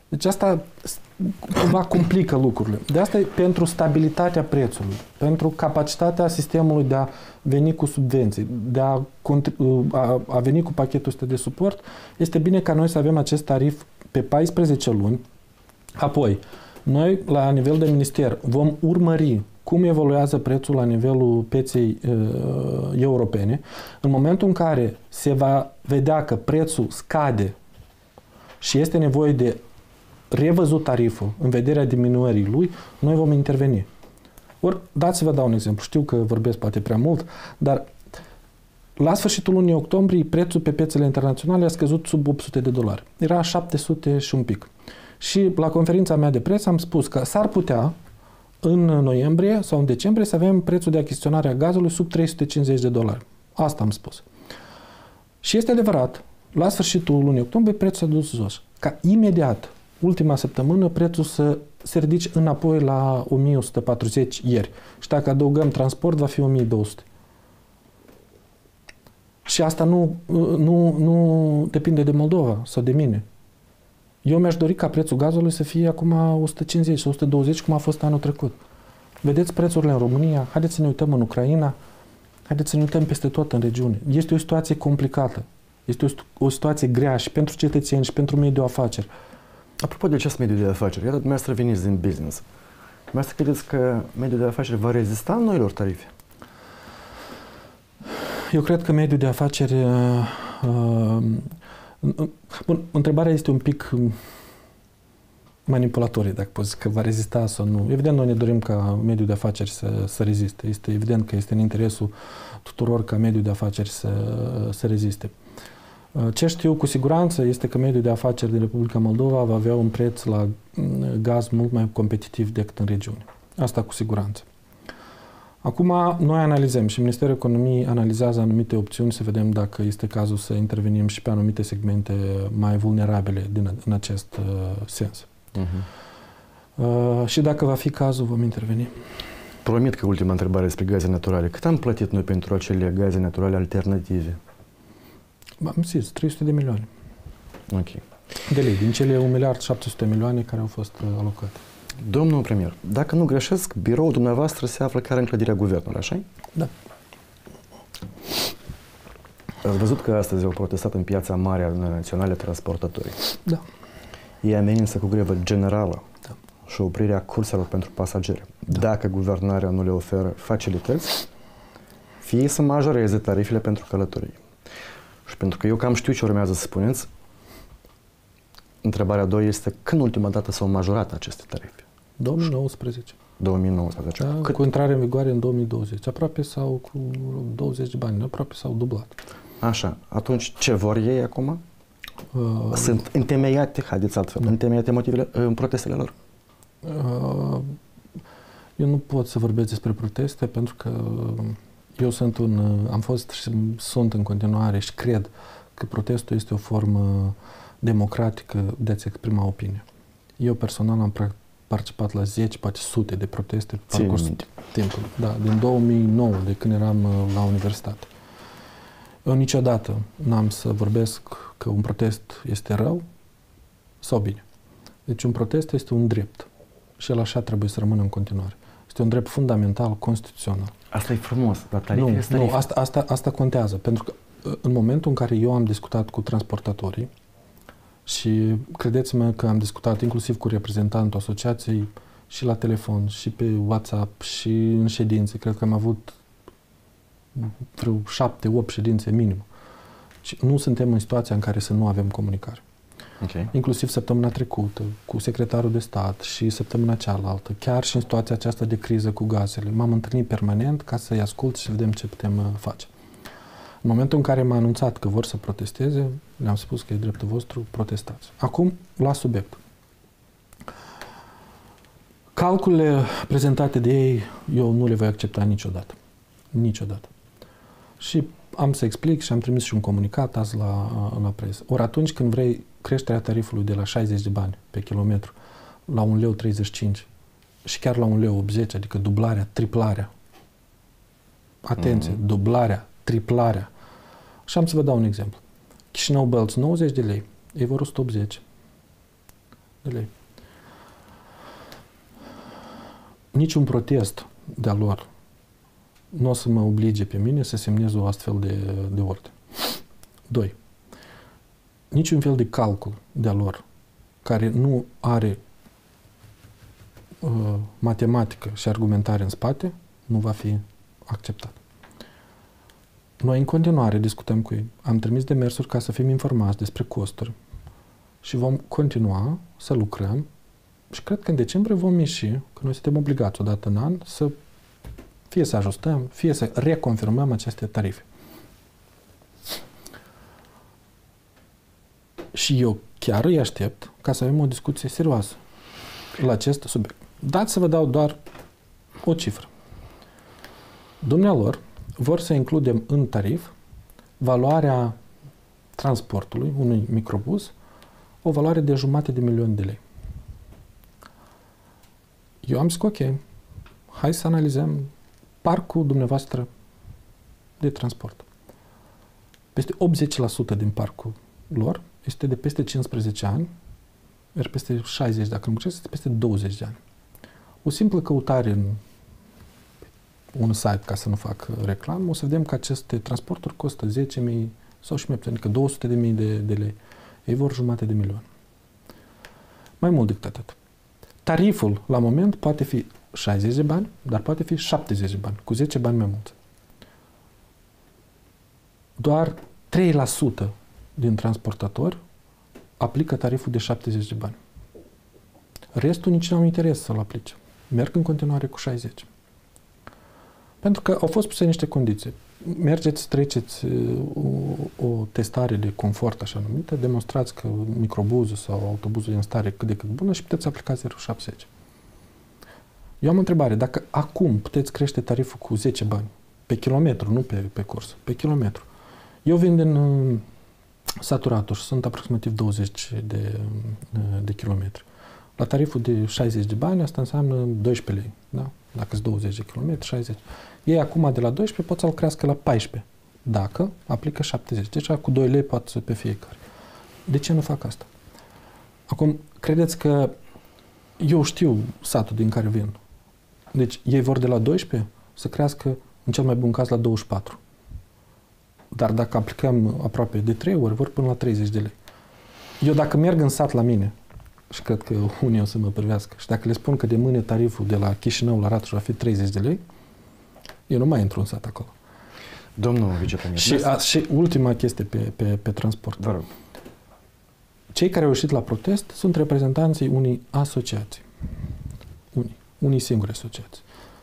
Deci asta cumva complică lucrurile. De asta e pentru stabilitatea prețului, pentru capacitatea sistemului de a veni cu subvenții, de a, a, a veni cu pachetul ăsta de suport, este bine ca noi să avem acest tarif pe paisprezece luni. Apoi, noi, la nivel de minister, vom urmări cum evoluează prețul la nivelul pieței uh, europene. În momentul în care se va vedea că prețul scade și este nevoie de revăzut tariful în vederea diminuării lui, noi vom interveni. Ori, dați să vă dau un exemplu. Știu că vorbesc poate prea mult, dar la sfârșitul lunii octombrie, prețul pe piețele internaționale a scăzut sub opt sute de dolari. Era șapte sute și un pic. Și la conferința mea de preț am spus că s-ar putea în noiembrie sau în decembrie să avem prețul de achiziționare a gazului sub trei sute cincizeci de dolari. Asta am spus. Și este adevărat, la sfârșitul lunii octombrie prețul s-a dus jos. Ca imediat, ultima săptămână, prețul să se ridice înapoi la o mie o sută patruzeci ieri. Și dacă adăugăm transport, va fi o mie două sute. Și asta nu, nu, nu depinde de Moldova sau de mine. Eu mi-aș dori ca prețul gazului să fie acum o sută cincizeci sau o sută douăzeci, cum a fost anul trecut. Vedeți prețurile în România, haideți să ne uităm în Ucraina, haideți să ne uităm peste tot în regiune. Este o situație complicată, este o, o situație grea și pentru cetățeni și pentru mediul afaceri. Apropo de acest mediu de afaceri, iată, dumneavoastră veniți din business. Dumneavoastră credeți că mediul de afaceri va rezista noilor tarife? Eu cred că mediul de afaceri... Uh, uh, bun, întrebarea este un pic manipulatorie, dacă pot zic că va rezista sau nu. Evident, noi ne dorim ca mediul de afaceri să, să reziste. Este evident că este în interesul tuturor ca mediul de afaceri să, să reziste. Ce știu cu siguranță este că mediul de afaceri din Republica Moldova va avea un preț la gaz mult mai competitiv decât în regiune. Asta cu siguranță. Acum, noi analizăm și Ministerul Economiei analizează anumite opțiuni să vedem dacă este cazul să intervenim și pe anumite segmente mai vulnerabile din, în acest uh, sens. Uh-huh. Uh, și dacă va fi cazul, vom interveni. Promit că ultima întrebare despre gaze naturale. Cât am plătit noi pentru acele gaze naturale alternative? Am zis, trei sute de milioane. Ok. De lei, din cele un miliard șapte sute milioane care au fost uh, alocate. Domnul premier, dacă nu greșesc, biroul dumneavoastră se află chiar în clădirea guvernului, așa-i? Da. Ați văzut că astăzi au protestat în Piața Mare Națională transportatorii. Da. Ei amenință cu grevă generală da. și oprirea curselor pentru pasageri. Da. Dacă guvernarea nu le oferă facilități, fie să majoreze tarifele pentru călătorie. Și pentru că eu cam știu ce urmează să spuneți, întrebarea doi este când ultima dată s-au majorat aceste tarife? două mii nouăsprezece. două mii nouăsprezece. Da, cu intrare în vigoare în două mii douăzeci. Aproape sau cu douăzeci de bani, aproape s-au dublat. Așa. Atunci ce vor ei acum? Uh, Sunt întemeiate, haideți altfel, uh, întemeiate motivele, uh, protestele lor? Uh, eu nu pot să vorbesc despre proteste pentru că eu sunt un, am fost și sunt în continuare și cred că protestul este o formă democratică de a-ți exprima opinia. Eu personal am participat la zece, poate sute de proteste pe parcursul timpului. Da, din două mii nouă, de când eram la universitate. Eu niciodată n-am să vorbesc că un protest este rău sau bine. Deci un protest este un drept și el așa trebuie să rămână în continuare. Este un drept fundamental, constituțional. Asta e frumos, dar tarif nu, este nu, asta, asta, asta contează, pentru că în momentul în care eu am discutat cu transportatorii și credeți-mă că am discutat inclusiv cu reprezentantul asociației și la telefon, și pe WhatsApp, și în ședințe, cred că am avut vreo șapte, opt ședințe minim. Și nu suntem în situația în care să nu avem comunicare. Okay. Inclusiv săptămâna trecută, cu secretarul de stat și săptămâna cealaltă, chiar și în situația aceasta de criză cu gazele. M-am întâlnit permanent ca să-i ascult și să vedem ce putem face. În momentul în care m-a anunțat că vor să protesteze, le-am spus că e dreptul vostru, protestați. Acum, la subiect. Calculele prezentate de ei, eu nu le voi accepta niciodată. Niciodată. Și am să explic și am trimis și un comunicat azi la, la presă. Ori atunci când vrei creșterea tarifului de la șaizeci de bani pe kilometru la un leu treizeci și cinci și chiar la un leu optzeci, adică dublarea, triplarea. Atenție, mm-hmm. dublarea, triplarea. Și am să vă dau un exemplu. Chișinău-Bălți, nouăzeci de lei. Ei vor o sută optzeci. de lei. Niciun protest de-a lor nu o să mă oblige pe mine să semnez o astfel de, de ordine. Doi. Niciun fel de calcul de-a lor care nu are uh, matematică și argumentare în spate nu va fi acceptat. Noi în continuare discutăm cu ei. Am trimis demersuri ca să fim informați despre costuri și vom continua să lucrăm și cred că în decembrie vom ieși, că noi suntem obligați odată în an să fie să ajustăm, fie să reconfirmăm aceste tarife. Și eu chiar îi aștept ca să avem o discuție serioasă la acest subiect. Dați să vă dau doar o cifră. Dumnealor vor să includem în tarif valoarea transportului unui microbuz, o valoare de jumate de milion de lei. Eu am zis că ok, hai să analizăm parcul dumneavoastră de transport. Peste optzeci la sută din parcul lor este de peste cincisprezece ani, iar peste șaizeci, dacă nu greșesc, este peste douăzeci de ani. O simplă căutare în un site, ca să nu fac reclamă, o să vedem că aceste transporturi costă zece mii sau și mai puțin, adică două sute de mii de, de lei. Ei vor jumate de milion. Mai mult decât atât. Tariful, la moment, poate fi șaizeci de bani, dar poate fi șaptezeci de bani, cu zece bani mai mult. Doar trei la sută din transportatori aplică tariful de șaptezeci de bani. Restul nici nu au interes să-l aplice. Merg în continuare cu șaizeci. Pentru că au fost puse niște condiții. Mergeți, treceți o, o testare de confort, așa numită, demonstrați că microbuzul sau autobuzul e în stare cât de cât bună și puteți aplica zero virgulă șaptezeci. Eu am o întrebare. Dacă acum puteți crește tariful cu zece bani, pe kilometru, nu pe, pe curs, pe kilometru. Eu vin din uh, satul Ratu și sunt aproximativ douăzeci de, uh, de kilometri. La tariful de șaizeci de bani, asta înseamnă doisprezece lei. Da? Dacă sunt douăzeci de kilometri, șaizeci. Ei acum de la doisprezece pot să-l crească la paisprezece. Dacă aplică șaptezeci. Deci cu doi lei poate pe fiecare. De ce nu fac asta? Acum, credeți că eu știu satul din care vin. Deci ei vor de la doisprezece să crească în cel mai bun caz la douăzeci și patru. Dar dacă aplicăm aproape de trei ori, vor până la treizeci de lei. Eu dacă merg în sat la mine, și cred că unii o să mă privească, și dacă le spun că de mâine tariful de la Chișinău la Ratu va fi treizeci de lei, eu nu mai intru în sat acolo. Domnul vicepremier. Și, a, și ultima chestie pe, pe, pe transport. Vă rog. Cei care au ieșit la protest sunt reprezentanții unei asociații. Unii. Unii singuri asociații.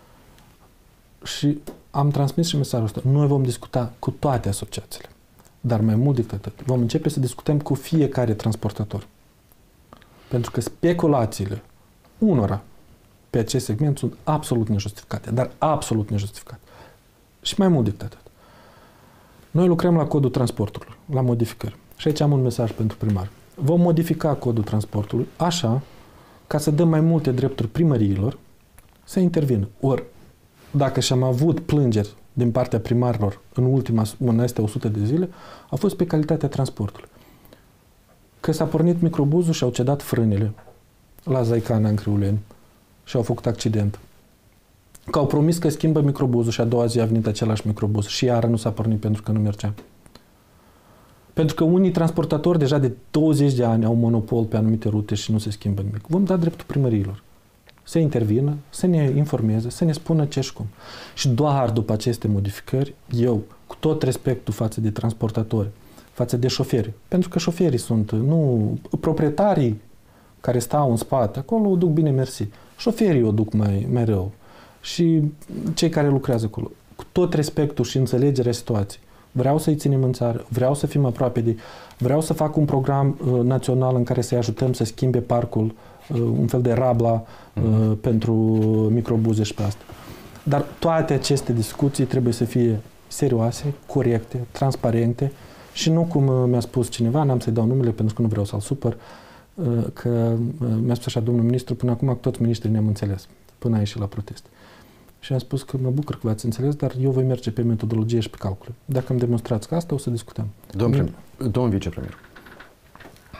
Și am transmis și mesajul ăsta. Noi vom discuta cu toate asociațiile. Dar mai mult decât atât, vom începe să discutăm cu fiecare transportator. Pentru că speculațiile unora pe acest segment sunt absolut nejustificate, dar absolut nejustificate. Și mai mult decât atât. Noi lucrăm la codul transportului, la modificări. Și aici am un mesaj pentru primar. Vom modifica codul transportului așa ca să dăm mai multe drepturi primăriilor să intervină. Ori, dacă și-am avut plângeri din partea primarilor în ultima, în astea o sută de zile, a fost pe calitatea transportului. Că s-a pornit microbuzul și au cedat frânele la Zaicana în Criuleni și au făcut accident. Că au promis că schimbă microbuzul și a doua zi a venit același microbuz și iară nu s-a pornit pentru că nu mergea. Pentru că unii transportatori deja de douăzeci de ani au monopol pe anumite rute și nu se schimbă nimic. Vom da dreptul primăriilor să intervină, să ne informeze, să ne spună ce și cum. Și doar după aceste modificări, eu, cu tot respectul față de transportatori, față de șoferi, pentru că șoferii sunt, nu, proprietarii care stau în spate, acolo o duc bine mersi. Șoferii o duc mai, mai rău. Și cei care lucrează acolo. Cu tot respectul și înțelegerea situației. Vreau să-i ținem în țară, vreau să fim aproape de... Vreau să fac un program uh, național în care să-i ajutăm să schimbe parcul, uh, un fel de rabla uh, mm-hmm. pentru microbuze și pe asta. Dar toate aceste discuții trebuie să fie serioase, corecte, transparente și nu cum uh, mi-a spus cineva, n-am să-i dau numele pentru că nu vreau să-l supăr, uh, că uh, mi-a spus așa domnul ministru, până acum cu toți ministrii ne-am înțeles, până a ieșit la protest. Și am spus că mă bucur că v-ați înțeles, dar eu voi merge pe metodologie și pe calcule. Dacă îmi demonstrați că asta, o să discutăm. Domnul, domnul vicepremier.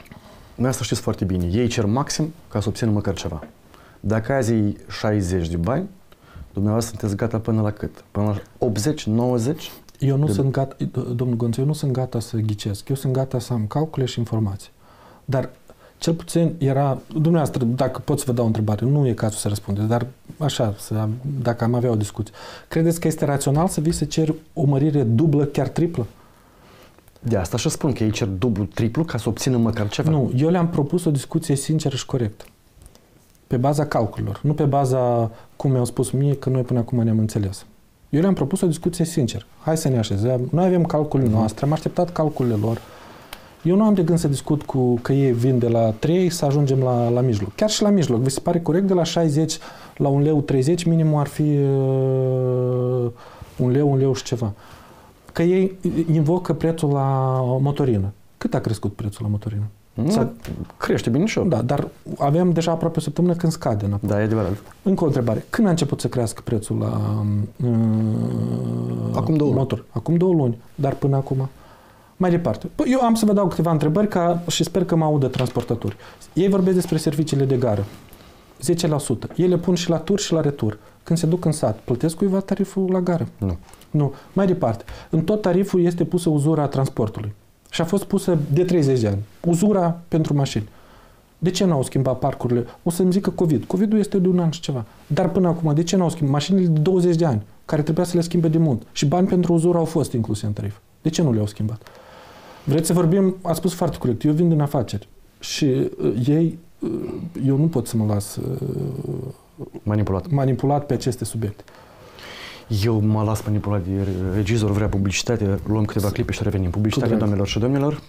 Noi asta știți foarte bine. Ei cer maxim ca să obțină măcar ceva. Dacă azi e șaizeci de bani, dumneavoastră sunteți gata până la cât? Până la optzeci, nouăzeci? Eu nu de... sunt gata, domnul Gonț, eu nu sunt gata să ghicesc. Eu sunt gata să am calcule și informații. Dar cel puțin era, dumneavoastră, dacă pot să vă dau o întrebare, nu e cazul să răspundeți, dar așa, să, dacă am avea o discuție. Credeți că este rațional să vii să ceri o mărire dublă, chiar triplă? De asta și spun că ei cer dublu, triplu ca să obțină măcar ceva. Nu, eu le-am propus o discuție sinceră și corectă. Pe baza calculelor, nu pe baza cum mi-au spus mie că noi până acum ne-am înțeles. Eu le-am propus o discuție sinceră. Hai să ne așezăm. Noi avem calculele noastre, am așteptat calculele lor. Eu nu am de gând să discut cu că ei vin de la trei să ajungem la, la mijloc. Chiar și la mijloc. Vi se pare corect de la șaizeci la un leu treizeci, minimul ar fi uh, un leu, un leu și ceva. Că ei invocă prețul la motorină. Cât a crescut prețul la motorină? Nu, crește binișor. Da, dar avem deja aproape o săptămână când scade înapoi. Da, e adevărat. Încă o întrebare. Când a început să crească prețul la uh, Acum două motor? luni. Acum două luni. Dar până acum? Mai departe. Păi eu am să vă dau câteva întrebări ca, și sper că mă audă transportatori. Ei vorbesc despre serviciile de gară. zece la sută. Ei le pun și la tur și la retur. Când se duc în sat, plătesc cuiva tariful la gară? Nu. Nu. Mai departe. În tot tariful este pusă uzura transportului. Și a fost pusă de treizeci de ani. Uzura pentru mașini. De ce n-au schimbat parcurile? O să-mi zică COVID. COVID-ul este de un an și ceva. Dar până acum, de ce n-au schimbat? Mașinile de douăzeci de ani, care trebuia să le schimbe de mult. Și bani pentru uzură au fost incluse în tarif. De ce nu le-au schimbat? Vreți să vorbim? Ați spus foarte corect. Eu vin din afaceri. Și uh, ei, uh, eu nu pot să mă las uh, manipulat. manipulat pe aceste subiecte. Eu mă las manipulat de regizor, vrea publicitate, luăm câteva clipe și revenim. Publicitate, doamnelor și domnilor.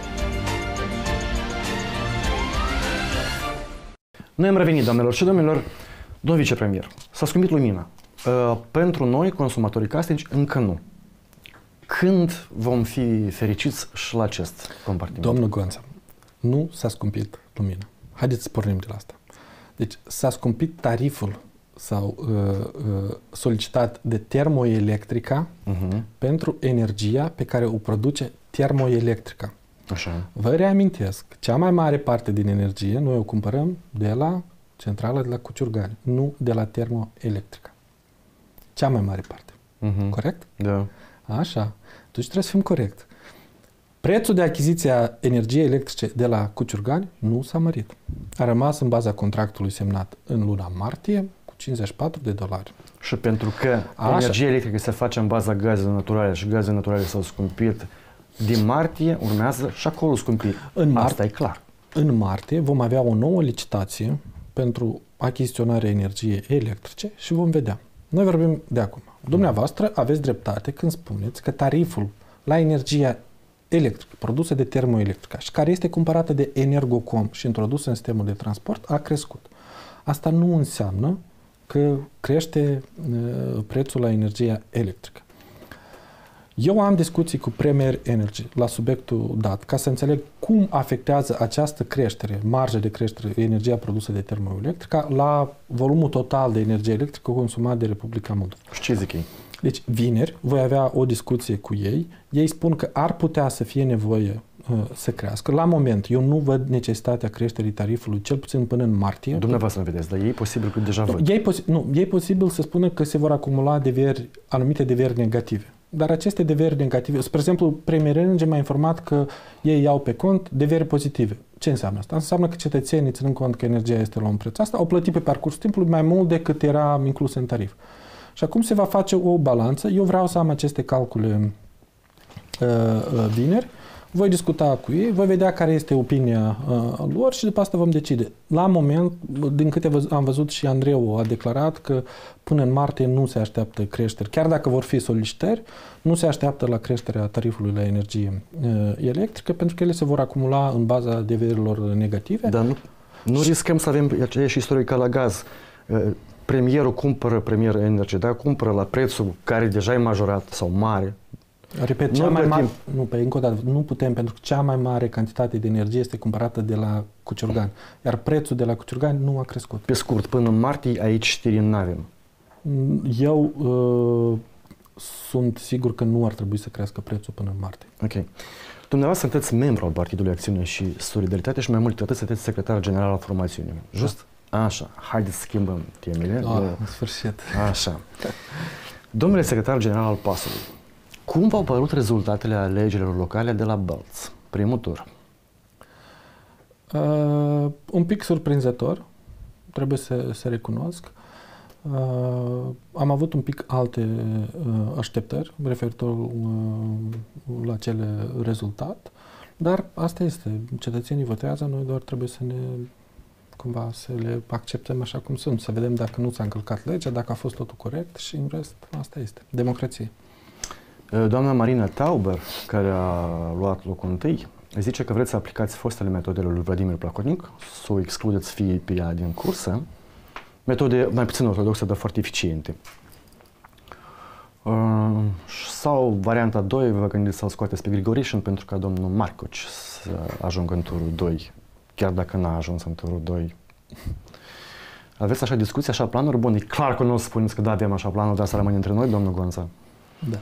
Noi am revenit, doamnelor și domnilor. Domnul vicepremier, s-a scumpit lumina. Uh, pentru noi, consumatorii casnici, încă nu. Când vom fi fericiți și la acest compartiment? Domnul Gonța, nu s-a scumpit lumina. Haideți să pornim de la asta. Deci s-a scumpit tariful sau uh, uh, solicitat de termoelectrica uh-huh. pentru energia pe care o produce termoelectrica. Așa. Vă reamintesc, cea mai mare parte din energie noi o cumpărăm de la centrala de la Cuciurgani, nu de la termoelectrica. Cea mai mare parte. Uh-huh. Corect? Da. Așa. Deci trebuie să fim corect. Prețul de achiziție a energiei electrice de la Cuciurgani nu s-a mărit. A rămas în baza contractului semnat în luna martie cu cincizeci și patru de dolari. Și pentru că Așa. energia electrică se face în baza gazelor naturale și gazele naturale s-au scumpit, din martie urmează și acolo scumpiri. În mar- Asta e clar. În martie vom avea o nouă licitație pentru achiziționarea energiei electrice și vom vedea. Noi vorbim de acum. Dumneavoastră aveți dreptate când spuneți că tariful la energia electrică produsă de termoelectrica și care este cumpărată de Energocom și introdusă în sistemul de transport a crescut. Asta nu înseamnă că crește uh, prețul la energia electrică. Eu am discuții cu Premier Energy la subiectul dat ca să înțeleg cum afectează această creștere, marjă de creștere, energia produsă de termoelectrica la volumul total de energie electrică consumat de Republica Moldova. Și ce zic ei? Deci, vineri, voi avea o discuție cu ei. Ei spun că ar putea să fie nevoie uh, să crească. La moment, eu nu văd necesitatea creșterii tarifului, cel puțin până în martie. Dumneavoastră nu vedeți, dar ei posibil că deja nu, văd. Ei, posi- nu, ei posibil să spună că se vor acumula deveri, anumite deveri negative. Dar aceste deveri negative, spre exemplu, Premier Energy m-a informat că ei iau pe cont deveri pozitive. Ce înseamnă asta? Înseamnă că cetățenii, ținând cont că energia este la un preț asta, au plătit pe parcursul timpului mai mult decât era inclus în tarif. Și acum se va face o balanță. Eu vreau să am aceste calcule uh, uh, vineri. Voi discuta cu ei, voi vedea care este opinia uh, lor și după asta vom decide. La moment, din câte văz- am văzut și Andreu a declarat că până în martie nu se așteaptă creșteri. Chiar dacă vor fi solicitări, nu se așteaptă la creșterea tarifului la energie uh, electrică, pentru că ele se vor acumula în baza devierilor negative. Dar nu, nu riscăm să avem aceeași istorie ca la gaz. Uh, Premierul cumpără, Premier Energy, da, cumpără la prețul care deja e majorat sau mare. Repet, cea mai mare, nu, pe încă o dată, nu putem, pentru că cea mai mare cantitate de energie este cumpărată de la Cuciurgani, iar prețul de la Cuciurgani nu a crescut. Pe scurt, până în martie aici știri nu avem. Eu uh, sunt sigur că nu ar trebui să crească prețul până în martie. Ok. Dumneavoastră sunteți membru al Partidului Acțiune și Solidaritate și mai mult atât sunteți secretar general al formațiunii. Just? Da. Așa. Haideți să schimbăm temele. Da, în sfârșit. Așa. Domnule secretar general al P A S-ului, cum v-au părut rezultatele alegerilor locale de la Bălți? Primul tur. Uh, un pic surprinzător, trebuie să, să recunosc. Uh, am avut un pic alte uh, așteptări referitor uh, la cele rezultat, dar asta este. Cetățenii votează, noi doar trebuie să ne cumva să le acceptăm așa cum sunt, să vedem dacă nu s-a încălcat legea, dacă a fost totul corect și în rest asta este. Democrație. Doamna Marina Tauber, care a luat locul întâi, zice că vreți să aplicați fostele metodele lui Vladimir Plahotniuc, să o excludeți fie pe ea din cursă, metode mai puțin ortodoxe, dar foarte eficiente. Uh, sau varianta doi, vă gândiți să-l scoateți pe Grigorișin pentru ca domnul Marcoci să ajungă în turul doi, chiar dacă n-a ajuns în turul doi. Aveți așa discuții, așa planuri? Bun, e clar că nu o să spuneți că da, avem așa planuri, dar să rămâne între noi, domnul Gonța. Da.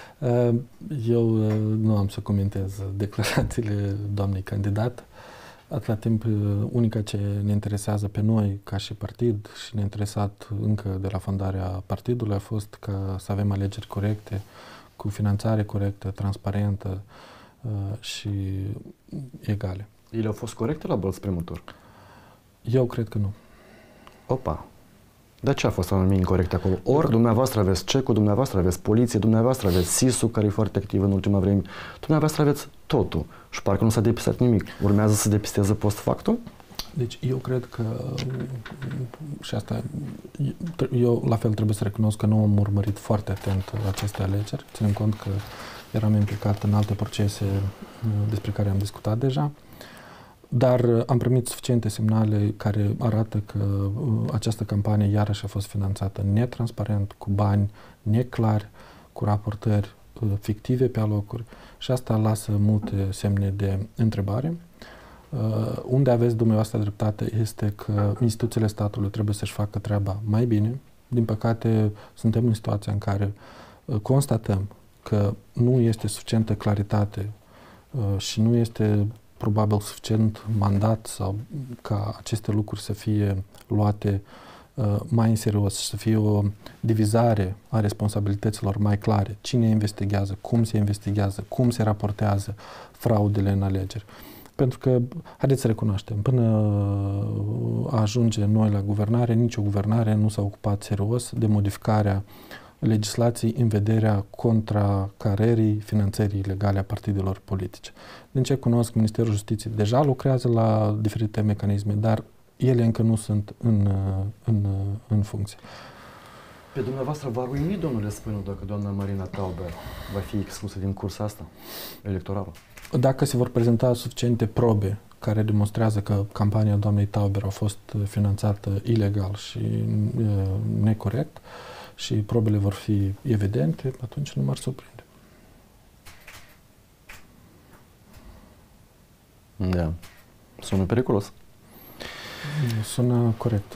Eu nu am să comentez declarațiile doamnei candidat. Atâta timp, unica ce ne interesează pe noi ca și partid și ne-a interesat încă de la fondarea partidului a fost că să avem alegeri corecte, cu finanțare corectă, transparentă și egale. Ele au fost corecte la Bălți primul tur? Eu cred că nu. Opa! Dar ce a fost anume incorect acolo? Ori dumneavoastră aveți cecul, dumneavoastră aveți poliție, dumneavoastră aveți S I S-ul, care e foarte activ în ultima vreme, dumneavoastră aveți totul. Și parcă nu s-a depistat nimic. Urmează să depisteze post factum? Deci eu cred că, și asta, eu la fel trebuie să recunosc că nu am urmărit foarte atent aceste alegeri, ținând cont că eram implicat în alte procese despre care am discutat deja. Dar am primit suficiente semnale care arată că uh, această campanie iarăși a fost finanțată netransparent, cu bani neclari, cu raportări uh, fictive pe alocuri și asta lasă multe semne de întrebare. Uh, unde aveți dumneavoastră dreptate este că instituțiile statului trebuie să-și facă treaba mai bine. Din păcate, suntem în situația în care uh, constatăm că nu este suficientă claritate uh, și nu este probabil suficient mandat sau ca aceste lucruri să fie luate uh, mai în serios și să fie o divizare a responsabilităților mai clare. Cine investigează, cum se investigează, cum se raportează fraudele în alegeri. Pentru că, haideți să recunoaștem, până ajunge noi la guvernare, nicio guvernare nu s-a ocupat serios de modificarea legislației în vederea contracarării finanțării ilegale a partidelor politice. Din ce cunosc, Ministerul Justiției deja lucrează la diferite mecanisme, dar ele încă nu sunt în, în, în funcție. Pe dumneavoastră va uimi, domnule Spânu, dacă doamna Marina Tauber va fi exclusă din cursa asta electorală? Dacă se vor prezenta suficiente probe care demonstrează că campania doamnei Tauber a fost finanțată ilegal și e, necorect, și probele vor fi evidente, atunci nu m-ar surprinde. Da. Sună periculos. Sună corect.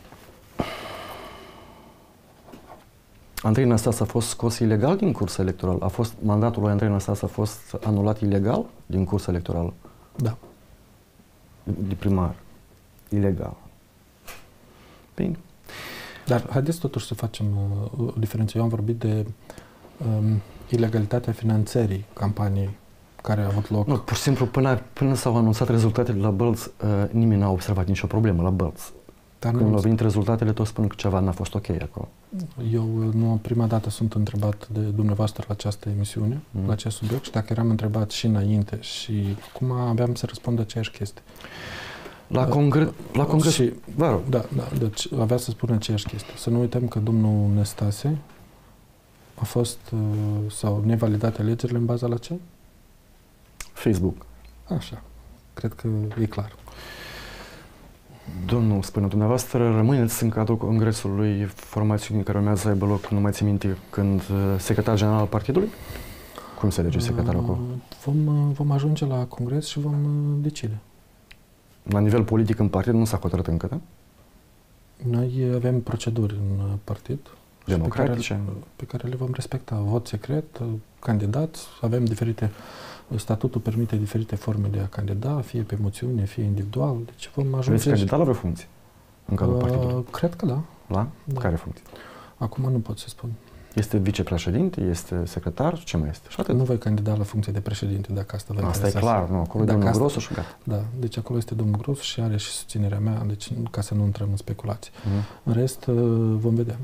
Andrei Năstase a fost scos ilegal din cursa electorală? A fost, mandatul lui Andrei Năstase a fost anulat ilegal din cursa electorală? Da. De primar. Ilegal. Bine. Dar haideți totuși să facem uh, o diferență. Eu am vorbit de um, ilegalitatea finanțării campaniei care a avut loc. Nu, pur și simplu, până, până s-au anunțat rezultatele la Bălți, uh, nimeni n-a observat nicio problemă la Bălți. Dar când au venit rezultatele, toți spun că ceva n-a fost ok acolo. Eu nu prima dată sunt întrebat de dumneavoastră la această emisiune, mm. la acest subiect, și dacă eram întrebat și înainte și acum aveam să răspund aceeași chestie. La, congre la congres... Și, vă rog. Da, da, deci avea să spun aceeași chestie. Să nu uităm că domnul Năstase a fost, sau nevalidate alegerile în baza la ce? Facebook. Așa. Cred că e clar. Domnul Spânu, dumneavoastră rămâneți în cadrul congresului formațiunii care urmează să aibă loc, nu mai țin minte, când secretar general al partidului? Cum se alege secretarul acolo? Vom, vom ajunge la congres și vom decide. La nivel politic în partid nu s-a hotărât încă, da? Noi avem proceduri în partid. democratice. Pe care, pe care le vom respecta. Vot secret, candidați, avem diferite, statutul permite diferite forme de a candida, fie pe moțiune, fie individual, deci vom ajunge... Veți candida la vreo funcție în cadrul uh, partidului? Cred că da. La? Da. Care funcție? Acum nu pot să spun. Este vicepreședinte, este secretar, ce mai este? Și atât. Nu voi candida la funcție de președinte, dacă asta vă Asta e clar, nu, acolo e dacă domnul asta, Grosu și gata. Da, deci acolo este domnul Grosu și are și susținerea mea, deci ca să nu intrăm în speculații. Mm. În rest, vom vedea.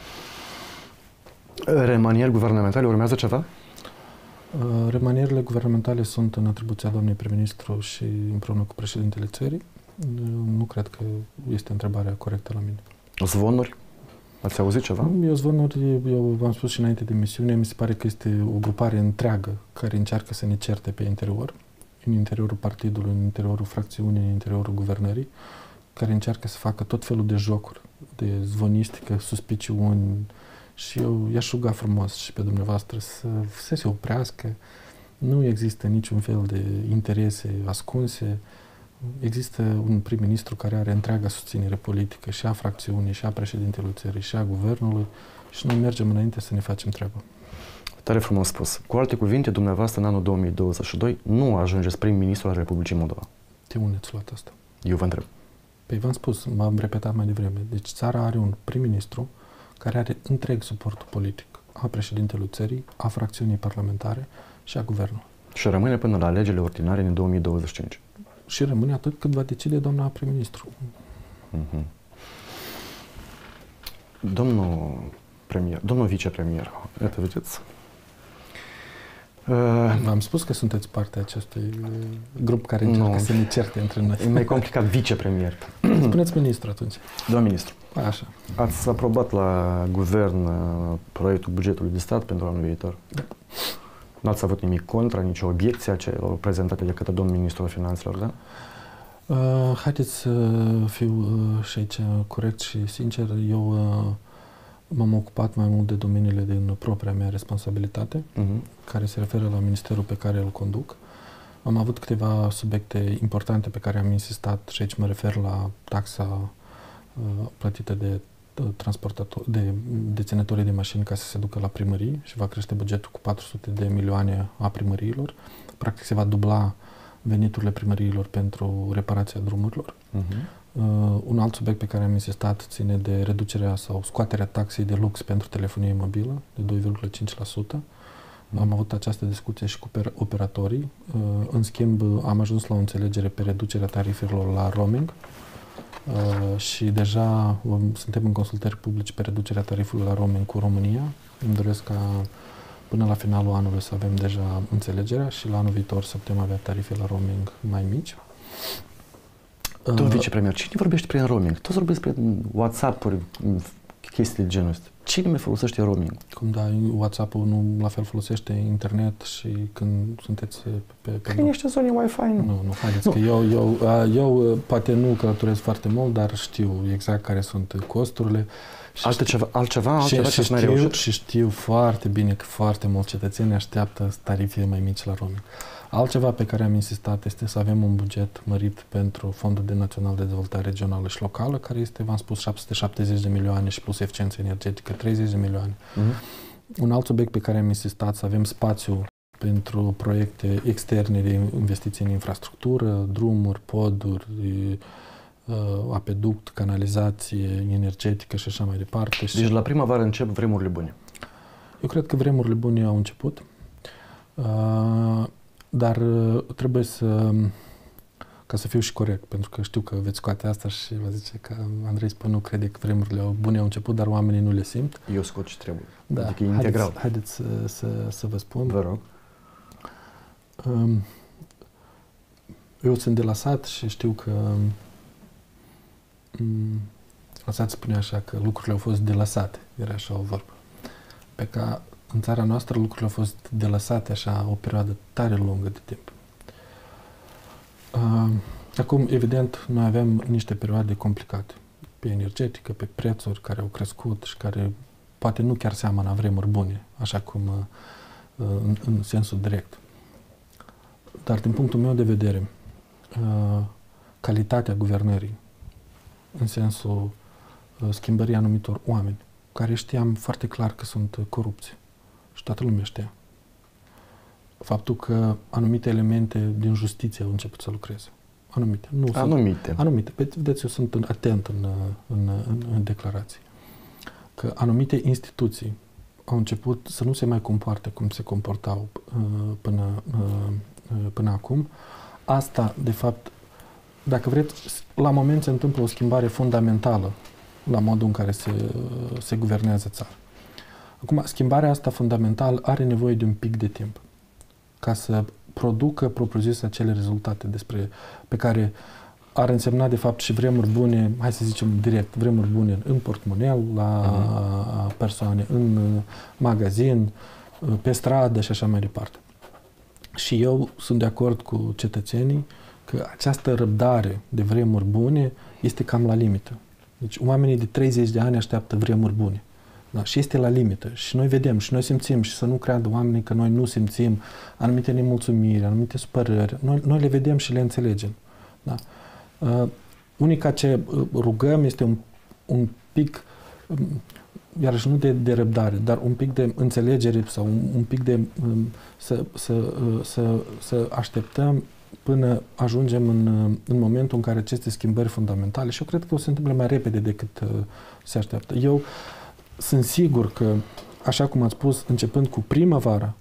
Remanieri guvernamentale, urmează ceva? Remanierele guvernamentale sunt în atribuția doamnei prim-ministru și împreună cu președintele țării. Nu cred că este întrebarea corectă la mine. Zvonuri? Ați auzit ceva? Eu zvonuri, eu v-am spus și înainte de emisiune, mi se pare că este o grupare întreagă care încearcă să ne certe pe interior, în interiorul partidului, în interiorul fracțiunii, în interiorul guvernării, care încearcă să facă tot felul de jocuri, de zvonistică, suspiciuni, și eu i-aș ruga frumos și pe dumneavoastră să, să se oprească. Nu există niciun fel de interese ascunse. Există un prim-ministru care are întreaga susținere politică și a fracțiunii, și a președintelui țării, și a guvernului și noi mergem înainte să ne facem treaba. Tare frumos spus. Cu alte cuvinte, dumneavoastră în anul două mii douăzeci și doi nu ajungeți prim-ministru al Republicii Moldova. De unde ați luat asta? Eu vă întreb. Păi v-am spus, m-am repetat mai devreme. Deci țara are un prim-ministru care are întreg suportul politic a președintelui țării, a fracțiunii parlamentare și a guvernului. Și rămâne până la alegerile ordinare din două mii douăzeci și cinci. Și rămâne atât cât va decide doamna prim-ministru. Mm-hmm. Domnul premier, domnul vicepremier, iată, vedeți? Uh, V-am spus că sunteți partea acestui grup care încearcă no. să ne certe între noi. E mai complicat, vicepremier. Spuneți ministru atunci. Domnul ministru, așa. Ați aprobat la guvern proiectul bugetului de stat pentru anul viitor? Da. N-ați avut nimic contra, nicio obiecție a celor prezentate de către domnul ministru al finanțelor, da? Uh, haideți să fiu uh, și aici corect și sincer. Eu uh, m-am ocupat mai mult de domeniile din propria mea responsabilitate, uh-huh. care se referă la ministerul pe care îl conduc. Am avut câteva subiecte importante pe care am insistat și aici mă refer la taxa uh, plătită de transportatori, de deținătorii de mașini ca să se ducă la primării și va crește bugetul cu patru sute de milioane a primăriilor. Practic se va dubla veniturile primăriilor pentru reparația drumurilor. Uh-huh. Uh, un alt subiect pe care am insistat ține de reducerea sau scoaterea taxei de lux pentru telefonie mobilă de doi virgulă cinci la sută. Uh-huh. Am avut această discuție și cu operatorii. Uh, în schimb, am ajuns la o înțelegere pe reducerea tarifelor la roaming. Uh, și deja um, suntem în consultări publice pe reducerea tarifului la roaming cu România. Îmi doresc ca până la finalul anului să avem deja înțelegerea și la anul viitor să putem avea tarife la roaming mai mici. Domnul uh, vicepremier, cine vorbește prin roaming? Toți vorbesc prin WhatsApp-uri, chestii de genul ăsta. Cine mai folosește roaming? Cum da, WhatsApp-ul nu la fel folosește internet și când sunteți pe... pe în niște zone Wi-Fi, nu? Nu, nu, haideți nu. că eu, eu, eu poate nu călătoresc foarte mult, dar știu exact care sunt costurile. Și altceva, altceva, altceva și, ce și, mai știu, reușit? și știu foarte bine că foarte mulți cetățeni așteaptă tarife mai mici la roaming. Altceva pe care am insistat este să avem un buget mărit pentru Fondul de Național de Dezvoltare Regională și Locală, care este, v-am spus, șapte sute șaptezeci de milioane și plus eficiență energetică, treizeci de milioane. Uh-huh. Un alt subiect pe care am insistat să avem spațiu pentru proiecte externe de investiții în infrastructură, drumuri, poduri, apeduct, canalizație energetică și așa mai departe. Deci la primăvară încep vremurile bune. Eu cred că vremurile bune au început, uh, dar trebuie să, ca să fiu și corect, pentru că știu că veți scoate asta și vă zice că Andrei Spân nu crede că vremurile bune au început, dar oamenii nu le simt. Eu scot ce trebuie. Da, adică e integral. Haideți, haideți să, să, să vă spun. Vă rog. Um, eu sunt de la sat și știu că um, Lăsați spune așa că lucrurile au fost delasate, era așa o vorbă. Pe ca în țara noastră lucrurile au fost delasate așa o perioadă tare lungă de timp. Uh, acum, evident, noi avem niște perioade complicate pe energetică, pe prețuri care au crescut și care poate nu chiar seamănă a vremuri bune, așa cum uh, în, în sensul direct. Dar din punctul meu de vedere, uh, calitatea guvernării în sensul uh, schimbării anumitor oameni care știam foarte clar că sunt corupți. Și toată lumea știa. Faptul că anumite elemente din justiție au început să lucreze. Anumite. Nu anumite. Sunt, anumite. Vedeți, eu sunt atent în, în, în, în declarații. Că anumite instituții au început să nu se mai comporte cum se comportau uh, până, uh, până acum. Asta, de fapt, dacă vreți, la moment se întâmplă o schimbare fundamentală la modul în care se, se guvernează țara. Acum, schimbarea asta fundamentală are nevoie de un pic de timp ca să producă, propriu-zis, acele rezultate despre, pe care ar însemna, de fapt, și vremuri bune, hai să zicem direct, vremuri bune în portmonel, la uh-huh. persoane, în magazin, pe stradă și așa mai departe. Și eu sunt de acord cu cetățenii că această răbdare de vremuri bune este cam la limită. Deci oamenii de treizeci de ani așteaptă vremuri bune. Da? Și este la limită. Și noi vedem, și noi simțim, și să nu creadă oamenii că noi nu simțim anumite nemulțumiri, anumite supărări. Noi, noi le vedem și le înțelegem. Da? Uh, unica ce rugăm este un, un pic, um, iarăși nu de, de răbdare, dar un pic de înțelegere sau un, un pic de um, să, să, uh, să, să așteptăm până ajungem în, în momentul în care aceste schimbări fundamentale, și eu cred că o se întâmplă mai repede decât uh, se așteaptă. Eu sunt sigur că, așa cum ați spus, începând cu primăvara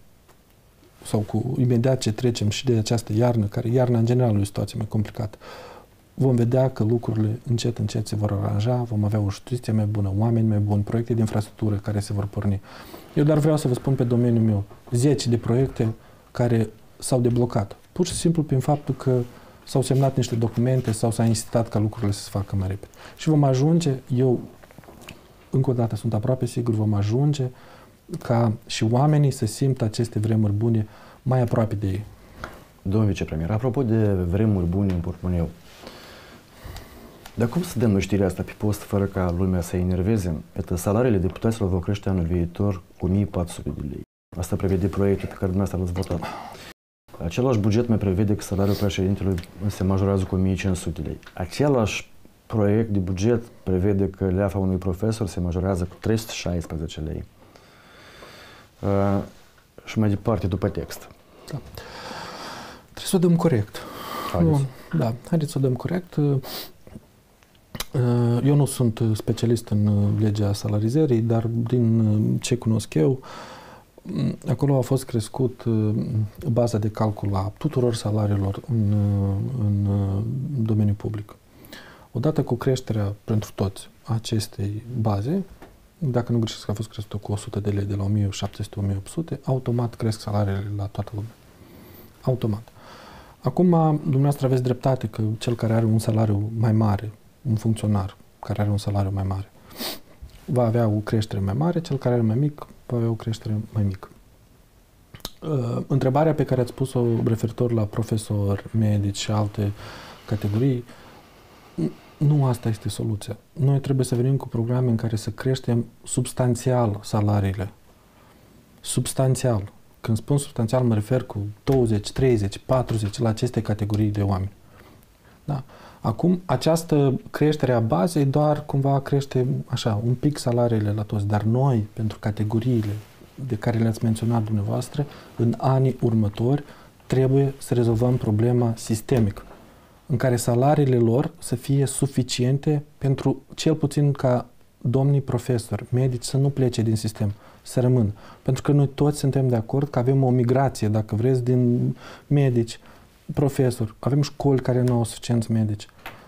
sau cu imediat ce trecem și de această iarnă, care iarna în general e o situație mai complicată, vom vedea că lucrurile încet, încet se vor aranja, vom avea o justiție mai bună, oameni mai buni, proiecte de infrastructură care se vor porni. Eu doar vreau să vă spun pe domeniul meu, zeci de proiecte care s-au deblocat. Pur și simplu prin faptul că s-au semnat niște documente sau s-a insistat ca lucrurile să se facă mai repede. Și vom ajunge, eu încă o dată sunt aproape sigur, vom ajunge ca și oamenii să simtă aceste vremuri bune mai aproape de ei. Domnul vicepremier, apropo de vremuri bune în portmoneu, dar cum să dăm noi știrea asta pe post fără ca lumea să enerveze? Iată, salariile deputaților vor crește anul viitor cu o mie patru sute de lei. Asta prevede proiectul pe care dumneavoastră l-ați votat. Același buget mai prevede că salariul președintelui se majorează cu o mie cinci sute de lei. Același proiect de buget prevede că leafa unui profesor se majorează cu trei sute șaisprezece lei. Uh, și mai departe, după text. Da. Trebuie să o dăm corect. Haideți. Nu, da, haideți să o dăm corect. Eu nu sunt specialist în legea salarizării, dar din ce cunosc eu, acolo a fost crescut baza de calcul a tuturor salariilor în, în domeniul public. Odată cu creșterea pentru toți acestei baze, dacă nu greșesc, a fost crescută cu o sută de lei de la o mie șapte sute la o mie opt sute, automat cresc salariile la toată lumea. Automat. Acum, dumneavoastră aveți dreptate că cel care are un salariu mai mare, un funcționar care are un salariu mai mare, va avea o creștere mai mare, cel care are mai mic va avea o creștere mai mică. Uh, întrebarea pe care ați pus-o referitor la profesori, medici și alte categorii, nu asta este soluția. Noi trebuie să venim cu programe în care să creștem substanțial salariile. Substanțial. Când spun substanțial, mă refer cu douăzeci, treizeci, patruzeci la aceste categorii de oameni. Da. Acum, această creștere a bazei doar cumva crește așa, un pic salariile la toți, dar noi, pentru categoriile de care le-ați menționat dumneavoastră, în anii următori, trebuie să rezolvăm problema sistemică, în care salariile lor să fie suficiente pentru, cel puțin ca domnii profesori, medici, să nu plece din sistem, să rămână. Pentru că noi toți suntem de acord că avem o migrație, dacă vreți, din medici, profesori. Avem școli care nu au suficienți medici.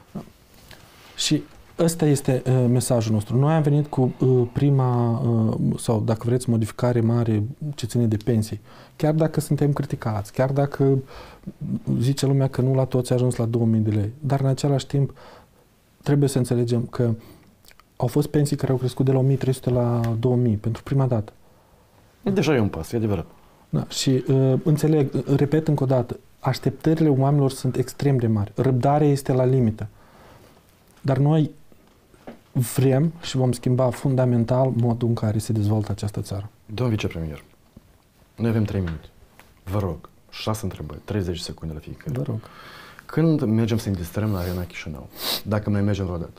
Și ăsta este uh, mesajul nostru. Noi am venit cu uh, prima, uh, sau dacă vreți, modificare mare ce ține de pensii. Chiar dacă suntem criticați, chiar dacă zice lumea că nu la toți a ajuns la două mii de lei. Dar în același timp trebuie să înțelegem că au fost pensii care au crescut de la o mie trei sute la două mii pentru prima dată. Deja e un pas, e adevărat. Da, și uh, înțeleg, repet încă o dată, așteptările oamenilor sunt extrem de mari. Răbdarea este la limită. Dar noi vrem și vom schimba fundamental modul în care se dezvoltă această țară. Domnul vicepremier, noi avem trei minute. Vă rog, șase întrebări, treizeci secunde la fiecare. Vă rog. Când mergem să ne distrăm la Arena Chișinău? Dacă mai mergem vreodată?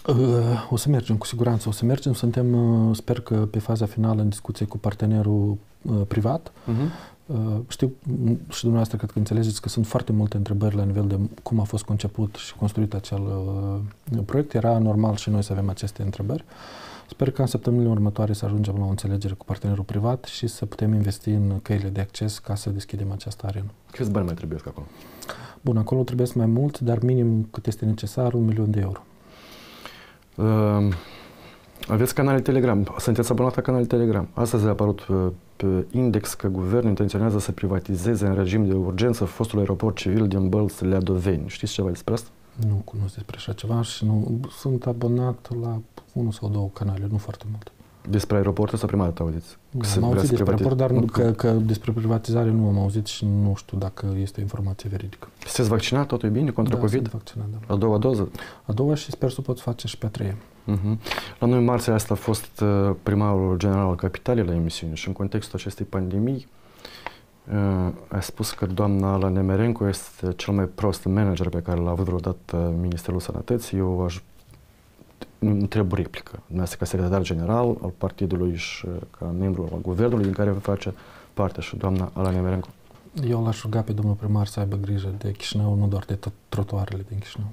O să mergem, cu siguranță o să mergem. Suntem, sper că pe faza finală, în discuție cu partenerul privat. Uh-huh. Știu și dumneavoastră cred că înțelegeți că sunt foarte multe întrebări la nivel de cum a fost conceput și construit acel proiect. Era normal și noi să avem aceste întrebări. Sper că în săptămânile următoare să ajungem la o înțelegere cu partenerul privat și să putem investi în căile de acces ca să deschidem această arenă. Câți bani mai trebuie acolo? Bun, acolo trebuie mai mult, dar minim cât este necesar, un milion de euro. Uh, aveți canale Telegram, sunteți abonat la canale Telegram. Astăzi a apărut pe, pe Index că guvernul intenționează să privatizeze în regim de urgență fostul aeroport civil din Bălți-Leadoveni. Știți ceva despre asta? Nu cunosc despre așa ceva și nu sunt abonat la unul sau două canale, nu foarte mult. Despre aeroportul sau prima dată auziți? Am auzit despre aeroport, dar nu, că, că despre privatizare nu am auzit și nu știu dacă este o informație veridică. Sunteți vaccinat? Totul e bine contra da, COVID? Sunt vaccinat, da. A doua doză? A doua și sper să pot face și pe a treia. Uh-huh. La noi marți asta a fost uh, primarul general al Capitalei la emisiune și în contextul acestei pandemii uh, a spus că doamna Ala Nemerenko este cel mai prost manager pe care l-a avut vreodată Ministerul Sănătății. Eu aș întreb o replică. Dumneavoastră ca secretar general al partidului și ca membru al guvernului din care face parte și doamna Ala Nemerenko. Eu l-aș ruga pe domnul primar să aibă grijă de Chișinău, nu doar de trotuarele din Chișinău.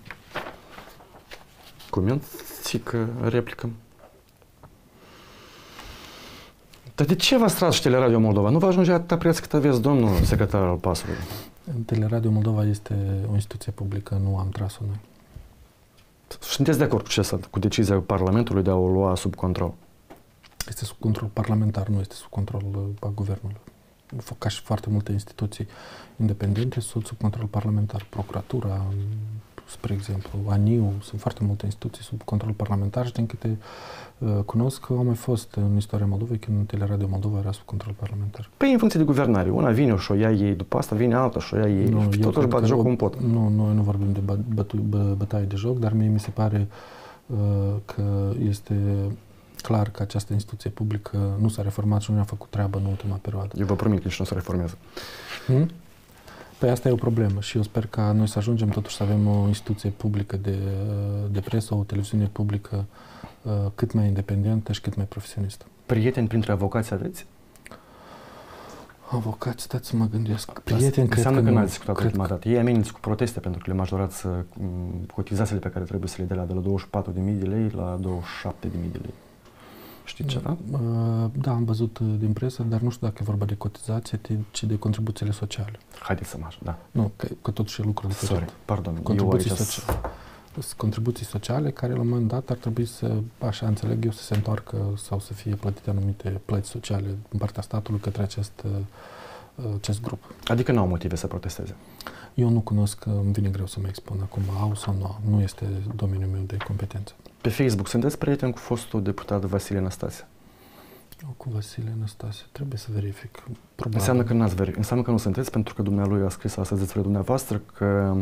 Comentică, replică. Dar de ce v-ați tras și Teleradio Moldova? Nu vă ajunge atâta preț cât aveți, domnul secretar al pasului? Teleradio Moldova este o instituție publică, nu am tras-o noi. Sunteți de acord cu ce cu decizia Parlamentului de a o lua sub control? Este sub control parlamentar, nu este sub control a guvernului. Ca și foarte multe instituții independente sunt sub control parlamentar. Procuratura, spre exemplu, A N I U, sunt foarte multe instituții sub control parlamentar și din câte uh, cunosc că au mai fost în istoria Moldovei când Teleradio Moldova era sub control parlamentar. Păi în funcție de guvernare. Una vine și o ia ei, după asta vine alta și o ia ei. Nu, și totuși bat joc cum pot. Nu, noi nu vorbim de bătu, bă, bătaie de joc, dar mie mi se pare uh, că este clar că această instituție publică nu s-a reformat și nu a făcut treabă în ultima perioadă. Eu vă promit că nici nu se reformează. Hmm? Păi asta e o problemă și eu sper ca noi să ajungem totuși să avem o instituție publică de, de presă, o televiziune publică uh, cât mai independentă și cât mai profesionistă. Prieteni printre avocați aveți? Avocați, stați să mă gândesc. Prieteni, cred înseamnă că, că nu n-ați discutat cred ultima dată. Ei amenință cu proteste pentru că le majorați să cotizațiile pe care trebuie să le dea de la douăzeci și patru de mii de lei la douăzeci și șapte de mii de lei. Știți ceva? Da, am văzut din presă, dar nu știu dacă e vorba de cotizație, ci de contribuțiile sociale. Haideți să mă așa, da. Nu, că, că totuși e lucru diferit. Sorry, pardon. Contribuții, sociale, contribuții sociale care la un moment dat ar trebui să, așa înțeleg eu, să se întoarcă sau să fie plătite anumite plăți sociale în partea statului către acest, acest grup. Adică nu au motive să protesteze? Eu nu cunosc, îmi vine greu să mă expun acum, au sau nu au. Nu este domeniul meu de competență. Pe Facebook sunteți prieten cu fostul deputat Vasile Năstase? Cu Vasile Năstase, trebuie să verific. Probabil. Înseamnă că, n-ați verific. Înseamnă că nu sunteți, pentru că dumnealui a scris astăzi despre dumneavoastră că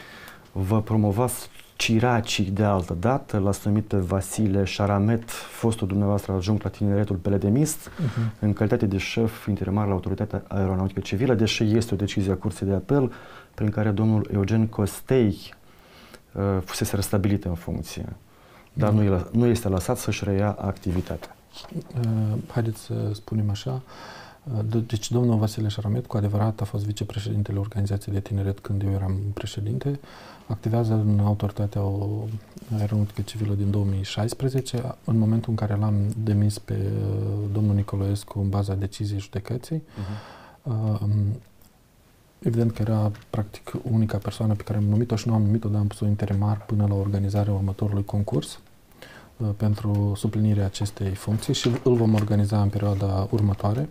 vă promovați ciracii de altă dată, l-ați numit Vasile Șaramet, fostul dumneavoastră adjunct la tineretul peledemist, uh-huh. în calitate de șef interimar la Autoritatea Aeronautică Civilă, deși este o decizie a Curții de Apel prin care domnul Eugen Costei uh, fusese restabilit în funcție, dar uh-huh. nu, nu este lăsat să-și reia activitatea. Uh, haideți să spunem așa, uh, deci domnul Vasile Șaramet cu adevărat a fost vicepreședintele Organizației de Tineret când eu eram președinte, activează în Autoritatea Aeronautică Civilă din două mii șaisprezece, în momentul în care l-am demis pe uh, domnul Nicolaescu în baza deciziei judecății. Uh-huh. Uh, Evident că era practic unica persoană pe care am numit-o și nu am numit-o, dar am pus-o interimar până la organizarea următorului concurs uh, pentru suplinirea acestei funcții și îl vom organiza în perioada următoare.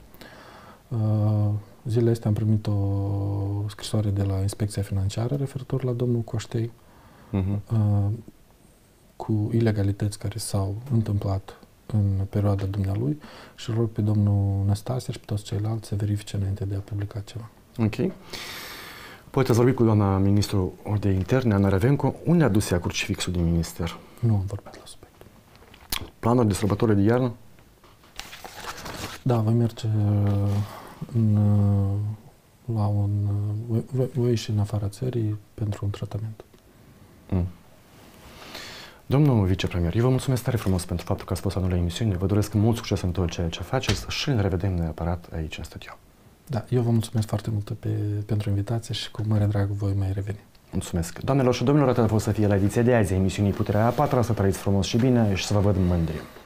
Uh, zilele astea am primit o scrisoare de la Inspecția Financiară referitor la domnul Coștei uh-huh. uh, cu ilegalități care s-au întâmplat în perioada dumnealui și rog pe domnul Năstase și pe toți ceilalți să verifice înainte de a publica ceva. Ok. Poate ați vorbit cu doamna ministru de interne, Ana Ravenco. Unde a dus ea crucifixul din minister? Nu am vorbit la subiect. Planuri de sărbători de iarnă? Da, voi merge în, la un... Voi, voi ieși în afara țării pentru un tratament. Mm. Domnul vicepremier, eu vă mulțumesc tare frumos pentru faptul că ați fost anul la emisiune. Vă doresc mult succes în tot ceea ce faceți și ne revedem neapărat aici în studio. Da, eu vă mulțumesc foarte mult pe, pentru invitație și cu mare drag voi mai reveni. Mulțumesc. Doamnelor și domnilor, atât a fost să fie la ediția de azi a emisiunii Puterea a patra, să trăiți frumos și bine și să vă văd mândri.